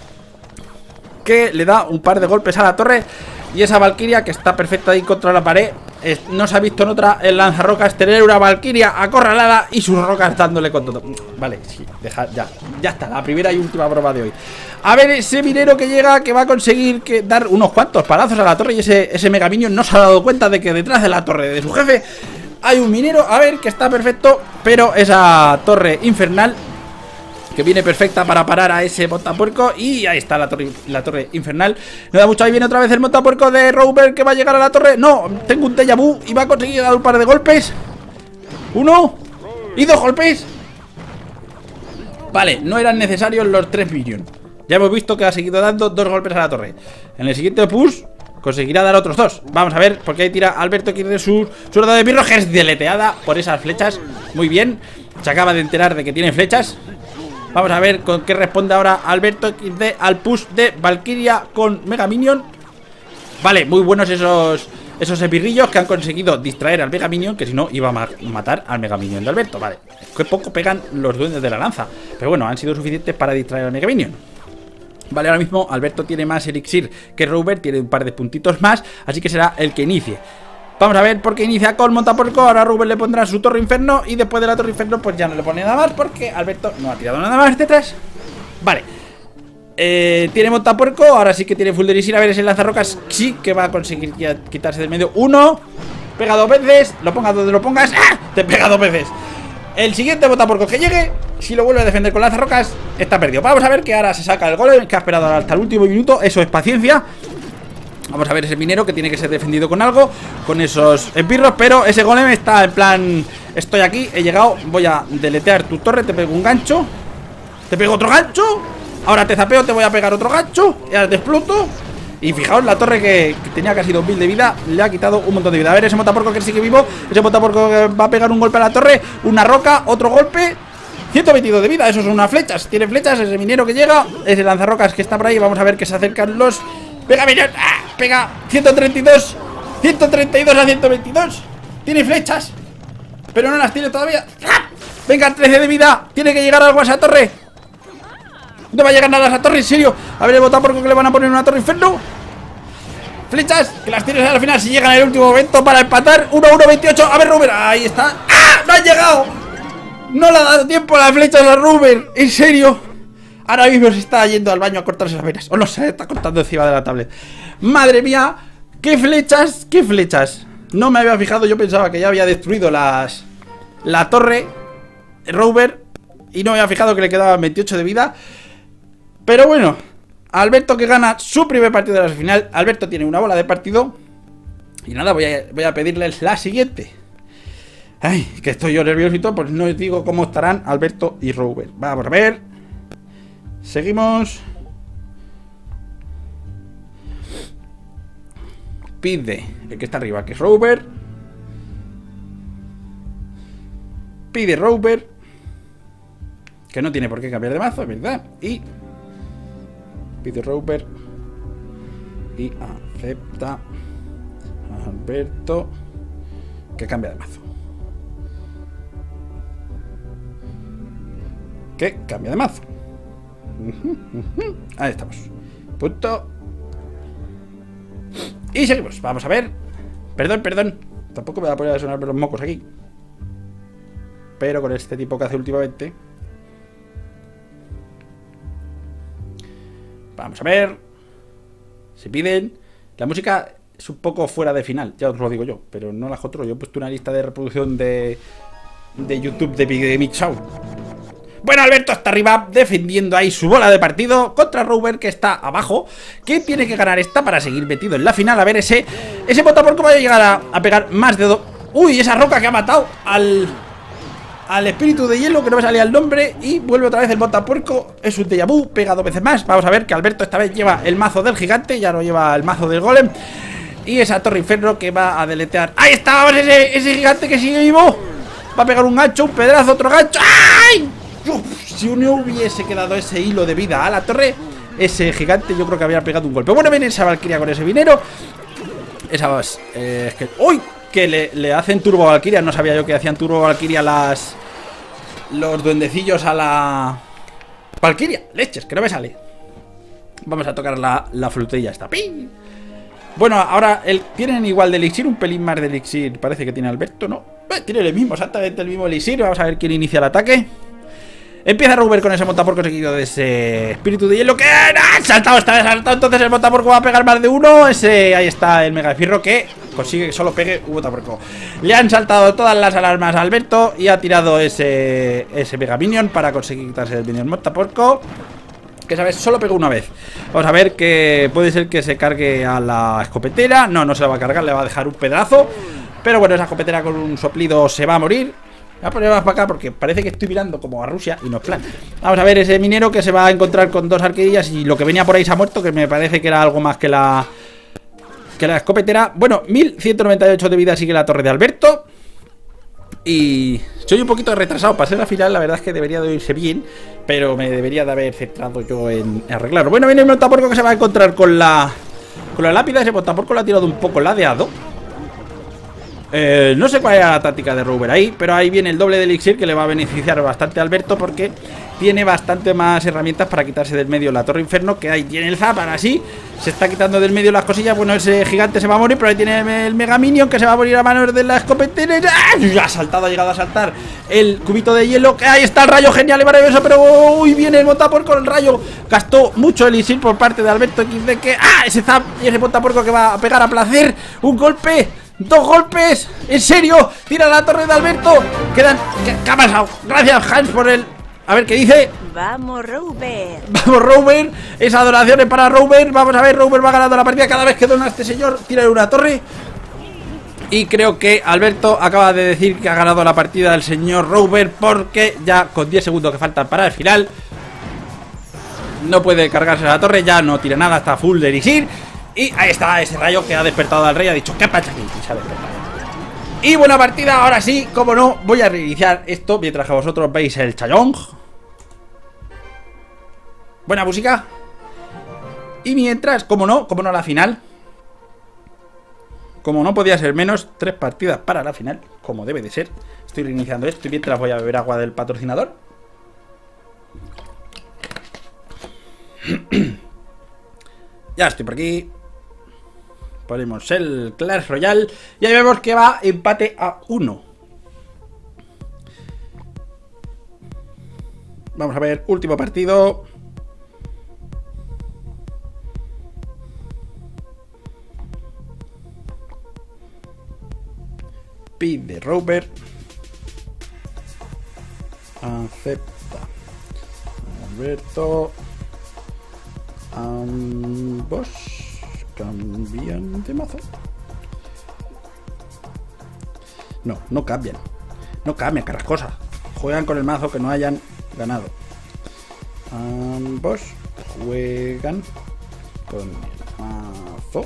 que le da un par de golpes a la torre. Y esa Valkyria, que está perfecta ahí contra la pared, no se ha visto en otra el lanzarrocas tener una Valkyria acorralada y sus rocas dándole con todo. Vale, sí, deja, ya está, la primera y última broma de hoy. A ver, ese minero que llega, que va a conseguir dar unos cuantos palazos a la torre. Y ese Mega Minion no se ha dado cuenta de que detrás de la torre de su jefe hay un minero. A ver, que está perfecto, pero esa torre infernal, que viene perfecta para parar a ese montapuerco. Y ahí está la torre infernal. No da mucho, ahí viene otra vez el montapuerco de Rover, que va a llegar a la torre. No, tengo un déjà vu y va a conseguir dar un par de golpes. 1 y 2 golpes. Vale, no eran necesarios los 3 minions. Ya hemos visto que ha seguido dando 2 golpes a la torre. En el siguiente push conseguirá dar otros 2. Vamos a ver, porque ahí tira Alberto, que tiene su sueldo de pirro, que es deleteada por esas flechas. Muy bien, se acaba de enterar de que tiene flechas. Vamos a ver con qué responde ahora Alberto XD al push de Valkyria con Mega Minion. Vale, muy buenos esos esbirrillos que han conseguido distraer al Mega Minion, que si no iba a matar al Mega Minion de Alberto. Vale, que poco pegan los duendes de la lanza, pero bueno, han sido suficientes para distraer al Mega Minion. Vale, ahora mismo Alberto tiene más elixir que Rover, tiene un par de puntitos más, así que será el que inicie. Vamos a ver por qué inicia con montapuerco. Ahora Rover le pondrá su torre inferno y después de la torre inferno pues ya no le pone nada más, porque Alberto no ha tirado nada más detrás. Vale, tiene montapuerco, ahora sí que tiene full de elixir. A ver, ese lanzarrocas sí que va a conseguir ya quitarse del medio. 1, pega 2 veces, lo pongas donde lo pongas, ¡ah! Te pega 2 veces. El siguiente montapuerco que llegue, si lo vuelve a defender con lanzarrocas, está perdido. Vamos a ver que ahora se saca el golem, que ha esperado hasta el último minuto. Eso es paciencia. Vamos a ver ese minero, que tiene que ser defendido con algo, con esos esbirros, pero ese golem está en plan: estoy aquí, he llegado, voy a deletear tu torre, te pego un gancho, te pego otro gancho, ahora te zapeo, te voy a pegar otro gancho, y ahora te exploto. Y fijaos, la torre que tenía casi 2000 de vida, le ha quitado un montón de vida. A ver, ese montapuerco que sigue vivo, ese montapuerco que va a pegar un golpe a la torre, una roca, otro golpe, 122 de vida, esos son unas flechas, tiene flechas, ese minero que llega, ese lanzarrocas que está por ahí. Vamos a ver que se acercan los Mega Minion. ¡Ah! Pega 132, 132 a 122. Tiene flechas, pero no las tiene todavía. ¡Ah! Venga, 13 de vida. Tiene que llegar algo a esa torre. No va a llegar nada a esa torre, en serio. A ver el botaporco que le van a poner en una torre inferno. Flechas, que las tienes al final si llegan en el último momento para empatar. 1-1, 28. A ver, Ruber, ahí está. ¡Ah! ¡No han llegado! No le ha dado tiempo a las flechas a Ruber. En serio. Ahora mismo se está yendo al baño a cortarse las venas. O no, se está cortando encima de la tablet. Madre mía. ¡Qué flechas! ¡Qué flechas! No me había fijado, yo pensaba que ya había destruido la torre Ruber. Y no me había fijado que le quedaban 28 de vida. Pero bueno, Alberto que gana su primer partido de la final. Alberto tiene una bola de partido. Y nada, voy a pedirles la siguiente. Ay, que estoy yo nerviosito, pues no os digo cómo estarán Alberto y Ruber. Vamos a ver. Seguimos. Pide el que está arriba, que es Ruber. Pide Ruber, que no tiene por qué cambiar de mazo, ¿verdad? Y pide Ruber. Y acepta a Alberto, que cambia de mazo. Que cambia de mazo. Ahí estamos. Punto. Y seguimos, vamos a ver. Perdón. Tampoco me va a poner a sonar los mocos aquí. Pero con este tipo que hace últimamente. Vamos a ver. Se piden. La música es un poco fuera de final, ya os lo digo yo. Pero no la controlo. Yo he puesto una lista de reproducción de YouTube de Mix Show. Bueno, Alberto está arriba defendiendo ahí su bola de partido contra Ruber, que está abajo, que tiene que ganar esta para seguir metido en la final. A ver ese botaporco va a llegar a pegar más de dos. Uy, esa roca que ha matado al espíritu de hielo, que no me salía el nombre. Y vuelve otra vez el botaporco. Es un déjà vu, pega 2 veces más. Vamos a ver que Alberto esta vez lleva el mazo del gigante, ya no lleva el mazo del golem. Y esa torre inferno que va a deletear. ¡Ahí está! Vamos, ese gigante que sigue vivo. Va a pegar un gancho, un pedazo, otro gancho. ¡Ay! Uf, si no hubiese quedado ese hilo de vida a la torre, ese gigante yo creo que habría pegado un golpe. Bueno, viene esa Valkyria con ese minero. Esas... es que... ¡Uy! Que le hacen turbo Valkyria. No sabía yo que hacían turbo Valkyria los duendecillos a la Valkyria. Leches, que no me sale. Vamos a tocar la flutilla esta. ¡Ping! Bueno, ahora tienen igual de elixir, un pelín más de elixir. Parece que tiene Alberto, ¿no? Tiene el mismo, exactamente el mismo elixir. Vamos a ver quién inicia el ataque. Empieza Ruber con ese montaporco seguido de ese espíritu de hielo que ha saltado, entonces el montaporco va a pegar más de uno. Ahí está el mega esfirro que consigue que solo pegue un montaporco. Le han saltado todas las alarmas a Alberto y ha tirado ese mega minion para conseguir quitarse el minion montaporco, que sabes, solo pegó una vez. Vamos a ver, que puede ser que se cargue a la escopetera. No se la va a cargar, le va a dejar un pedazo. Pero bueno, esa escopetera con un soplido se va a morir. Voy a poner más para acá porque parece que estoy mirando como a Rusia y no es plan. Vamos a ver ese minero que se va a encontrar con 2 arquerillas y lo que venía por ahí se ha muerto, que me parece que era algo más que la escopetera. Bueno, 1198 de vida sigue la torre de Alberto. Y soy un poquito retrasado para ser la final, la verdad es que debería de irse bien, pero me debería de haber centrado yo en arreglarlo. Bueno, viene el montaporco que se va a encontrar con la lápida. Ese montaporco lo ha tirado un poco ladeado. No sé cuál era la táctica de Ruber ahí, pero ahí viene el doble de elixir que le va a beneficiar bastante a Alberto porque tiene bastante más herramientas para quitarse del medio la torre inferno, que ahí tiene el zap, ahora sí, se está quitando del medio las cosillas. Bueno, ese gigante se va a morir, pero ahí tiene el mega minion que se va a morir a manos de la escopetera. Ha saltado, ha llegado a saltar el cubito de hielo, que ahí está el rayo genial y maravilloso, pero uy, viene el montaporco con el rayo. Gastó mucho elixir por parte de Alberto XD, que ese zap y ese montaporco que va a pegar a placer. Un golpe, 2 golpes, en serio, tira la torre de Alberto. Quedan, ¿qué ha pasado? Gracias, Hans, por el... A ver qué dice. Vamos, Ruber. Vamos, Ruber. Esa adoración es para Ruber. Vamos a ver, Ruber va ganando la partida. Cada vez que dona a este señor, tira una torre. Y creo que Alberto acaba de decir que ha ganado la partida del señor Ruber, porque ya con 10 segundos que faltan para el final no puede cargarse la torre, ya no tira nada, está full de elixir. Y ahí está ese rayo que ha despertado al rey. Ha dicho, ¿qué pasa aquí? Y se ha despertado. Y buena partida, ahora sí, como no, voy a reiniciar esto mientras que vosotros veis el chayong. Buena música. Y mientras, como no la final. como no podía ser menos, 3 partidas para la final, como debe de ser. Estoy reiniciando esto y mientras voy a beber agua del patrocinador. Ya estoy por aquí. Ponemos el Clash Royale y ahí vemos que va empate a 1. Vamos a ver, último partido. Pide Rover. Acepta. Alberto. Ambos cambian de mazo. No cambian. No cambian, carrascosas. Juegan con el mazo que no hayan ganado. Ambos juegan con el mazo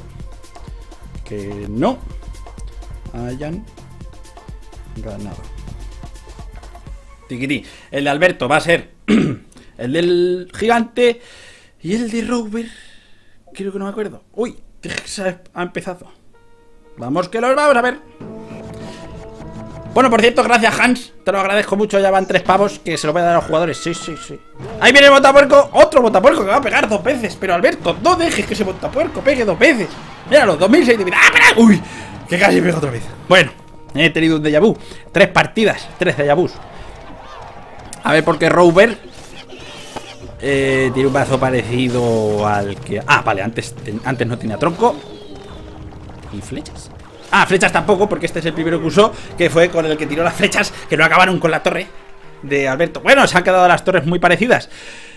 que no hayan ganado. Tiquití. El de Alberto va a ser el del gigante. Y el de Rover, creo que no me acuerdo. Uy, ha empezado. Vamos que los vamos a ver. Bueno, por cierto, gracias Hans. Te lo agradezco mucho, ya van 3 pavos. Que se lo voy a dar a los jugadores, sí. Ahí viene el botapuerco, otro botapuerco que va a pegar 2 veces. Pero Alberto, no dejes que ese botapuerco pegue 2 veces. Míralo, 2006 de vida. ¡Ah, espera! Uy, que casi pega otra vez. Bueno, he tenido un déjà vu. 3 partidas, 3 déjà vus. A ver por qué Rover tiene un mazo parecido al que... Ah, vale, antes no tenía tronco. ¿Y flechas? Ah, flechas tampoco, porque este es el primero que usó, que fue con el que tiró las flechas, que no acabaron con la torre de Alberto. Bueno, se han quedado las torres muy parecidas.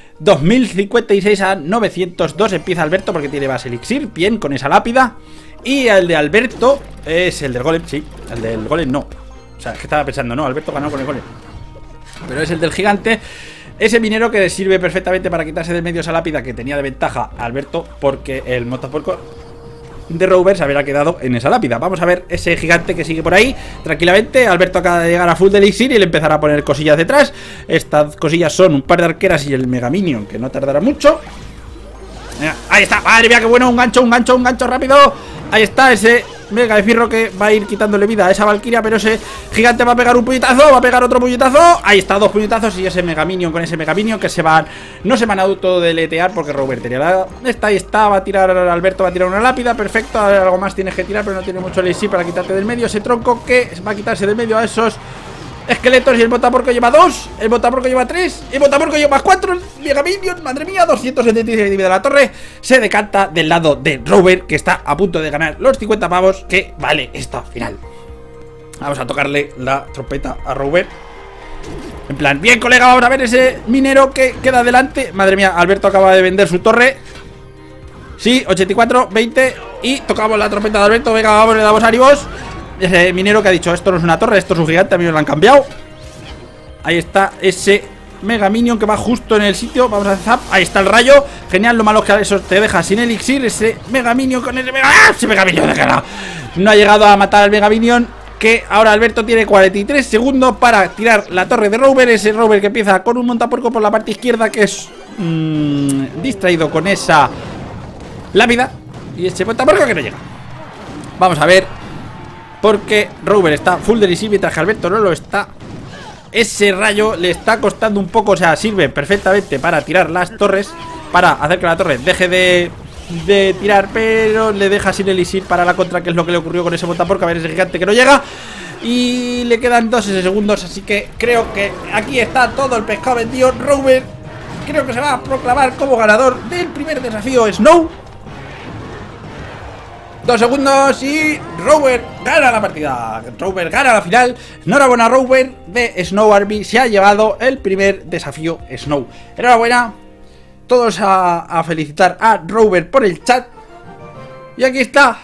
2056 a 902 empieza Alberto porque tiene base elixir, bien, con esa lápida. Y el de Alberto es el del golem, sí, el del golem no. O sea, es que estaba pensando, no, Alberto ganó con el golem. Pero es el del gigante. Ese minero que sirve perfectamente para quitarse del medio esa lápida que tenía de ventaja a Alberto, porque el motopuerco de Rover se habría quedado en esa lápida. Vamos a ver ese gigante que sigue por ahí tranquilamente. Alberto acaba de llegar a full de elixir y le empezará a poner cosillas detrás. Estas cosillas son un par de arqueras y el Mega Minion, que no tardará mucho. Ahí está, madre mía, qué bueno, un gancho rápido. Ahí está ese Mega de Firro que va a ir quitándole vida a esa Valkyria, pero ese gigante va a pegar un puñetazo, va a pegar otro puñetazo. Ahí está, 2 puñetazos y ese Mega Minion con ese Mega Minion que no se van a autodeletear porque Robert tenía la... Ahí está, va a tirar Alberto, va a tirar una lápida, perfecto. Algo más tienes que tirar, pero no tiene mucho elixir para quitarte del medio ese tronco que va a quitarse del medio a esos esqueletos. Y el botaporco lleva 2, el botaporco lleva 3, el botaporco lleva 4, el Mega Minion, madre mía, 276 de la torre. Se decanta del lado de Rover, que está a punto de ganar los 50 pavos que vale esta final. Vamos a tocarle la trompeta a Rover. En plan, bien colega, vamos a ver ese minero que queda adelante. Madre mía, Alberto acaba de vender su torre. Sí, 84, 20. Y tocamos la trompeta de Alberto. Venga, vamos, le damos ánimos. Ese minero que ha dicho, esto no es una torre, esto es un gigante, a mí me lo han cambiado. Ahí está ese Mega Minion que va justo en el sitio. Vamos a hacer zap, ahí está el rayo. Genial, lo malo es que eso te deja sin elixir. Ese Mega Minion con ese Mega Minion de cara. No ha llegado a matar al Mega Minion, que ahora Alberto tiene 43 segundos para tirar la torre de Rover. Ese Rover que empieza con un montapuerco por la parte izquierda, que es distraído con esa lápida. Y ese montapuerco que no llega. Vamos a ver, porque Rover está full de elixir mientras que Alberto no lo está. Ese rayo le está costando un poco, o sea, sirve perfectamente para tirar las torres, para hacer que la torre deje de tirar, pero le deja sin elixir para la contra, que es lo que le ocurrió con ese montaporco. A ver, ese gigante que no llega. Y le quedan 12 segundos, así que creo que aquí está todo el pescado vendido. Rover creo que se va a proclamar como ganador del primer desafío Snow. 2 segundos y Rover gana la partida. Rover gana la final. Enhorabuena, Rover de Snow Army. Se ha llevado el primer desafío Snow. Enhorabuena. Todos a felicitar a Rover por el chat. Y aquí está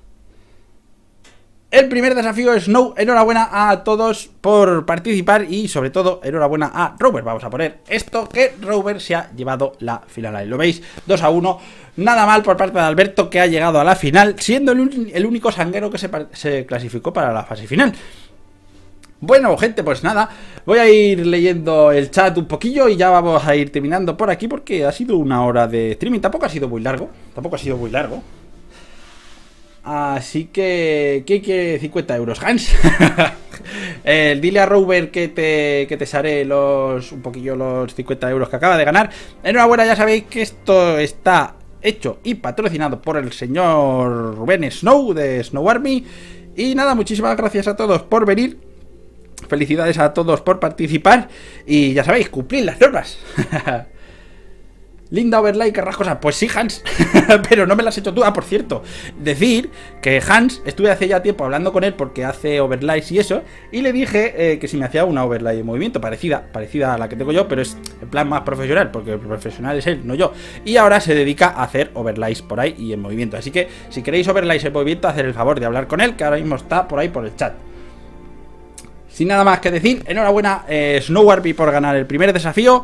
el primer desafío Snow. Enhorabuena a todos por participar y sobre todo enhorabuena a Rover. Vamos a poner esto, que Rover se ha llevado la final. Ahí lo veis, 2-1. Nada mal por parte de Alberto, que ha llegado a la final, siendo el único sanguero que se clasificó para la fase final. Bueno, gente, pues nada, voy a ir leyendo el chat un poquillo y ya vamos a ir terminando por aquí, porque ha sido una hora de streaming. Tampoco ha sido muy largo. Así que... ¿Qué quiere 50 euros, Hans? Dile a Rover que te haré un poquillo los 50 euros que acaba de ganar. Enhorabuena, ya sabéis que esto está hecho y patrocinado por el señor Rubén Snow de Snow Army. Y nada, muchísimas gracias a todos por venir. Felicidades a todos por participar. Y ya sabéis, cumplir las normas. Linda overlay, querrás cosas. Pues sí, Hans. Pero no me las has hecho tú. Ah, por cierto, decir que Hans, estuve hace ya tiempo hablando con él porque hace overlays y eso. Y le dije que si me hacía una overlay en movimiento parecida a la que tengo yo, pero es en plan más profesional, porque el profesional es él, no yo. Y ahora se dedica a hacer overlays por ahí y en movimiento. Así que si queréis overlays en movimiento, hacer el favor de hablar con él, que ahora mismo está por ahí por el chat. Sin nada más que decir, enhorabuena Snow Army por ganar el primer desafío.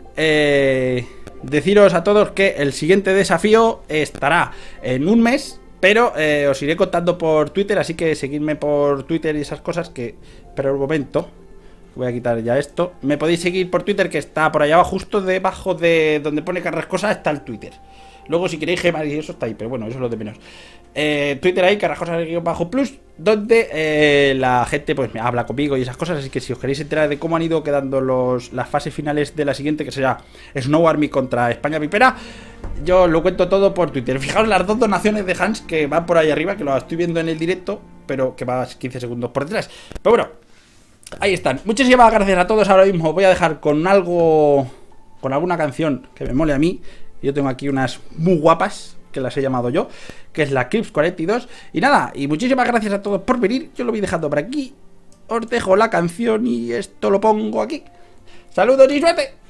Deciros a todos que el siguiente desafío estará en un mes, pero os iré contando por Twitter, así que seguidme por Twitter y esas cosas que... Pero un momento, voy a quitar ya esto. Me podéis seguir por Twitter, que está por allá abajo, justo debajo de donde pone Carrascosa está el Twitter. Luego si queréis Gmail y eso está ahí, pero bueno, eso es lo de menos. Twitter ahí, Carrascosa-plus, donde la gente pues me habla conmigo y esas cosas. Así que si os queréis enterar de cómo han ido quedando las fases finales de la siguiente, que será Snow Army contra España Vipera, yo lo cuento todo por Twitter. Fijaos las dos donaciones de Hans que van por ahí arriba, que lo estoy viendo en el directo, pero que va 15 segundos por detrás. Pero bueno, ahí están. Muchísimas gracias a todos. Ahora mismo voy a dejar con algo, con alguna canción que me mole a mí. Yo tengo aquí unas muy guapas, que las he llamado yo, que es la Clips 42. Y nada, y muchísimas gracias a todos por venir. Yo lo voy dejando por aquí. Os dejo la canción y esto lo pongo aquí. Saludos y suerte.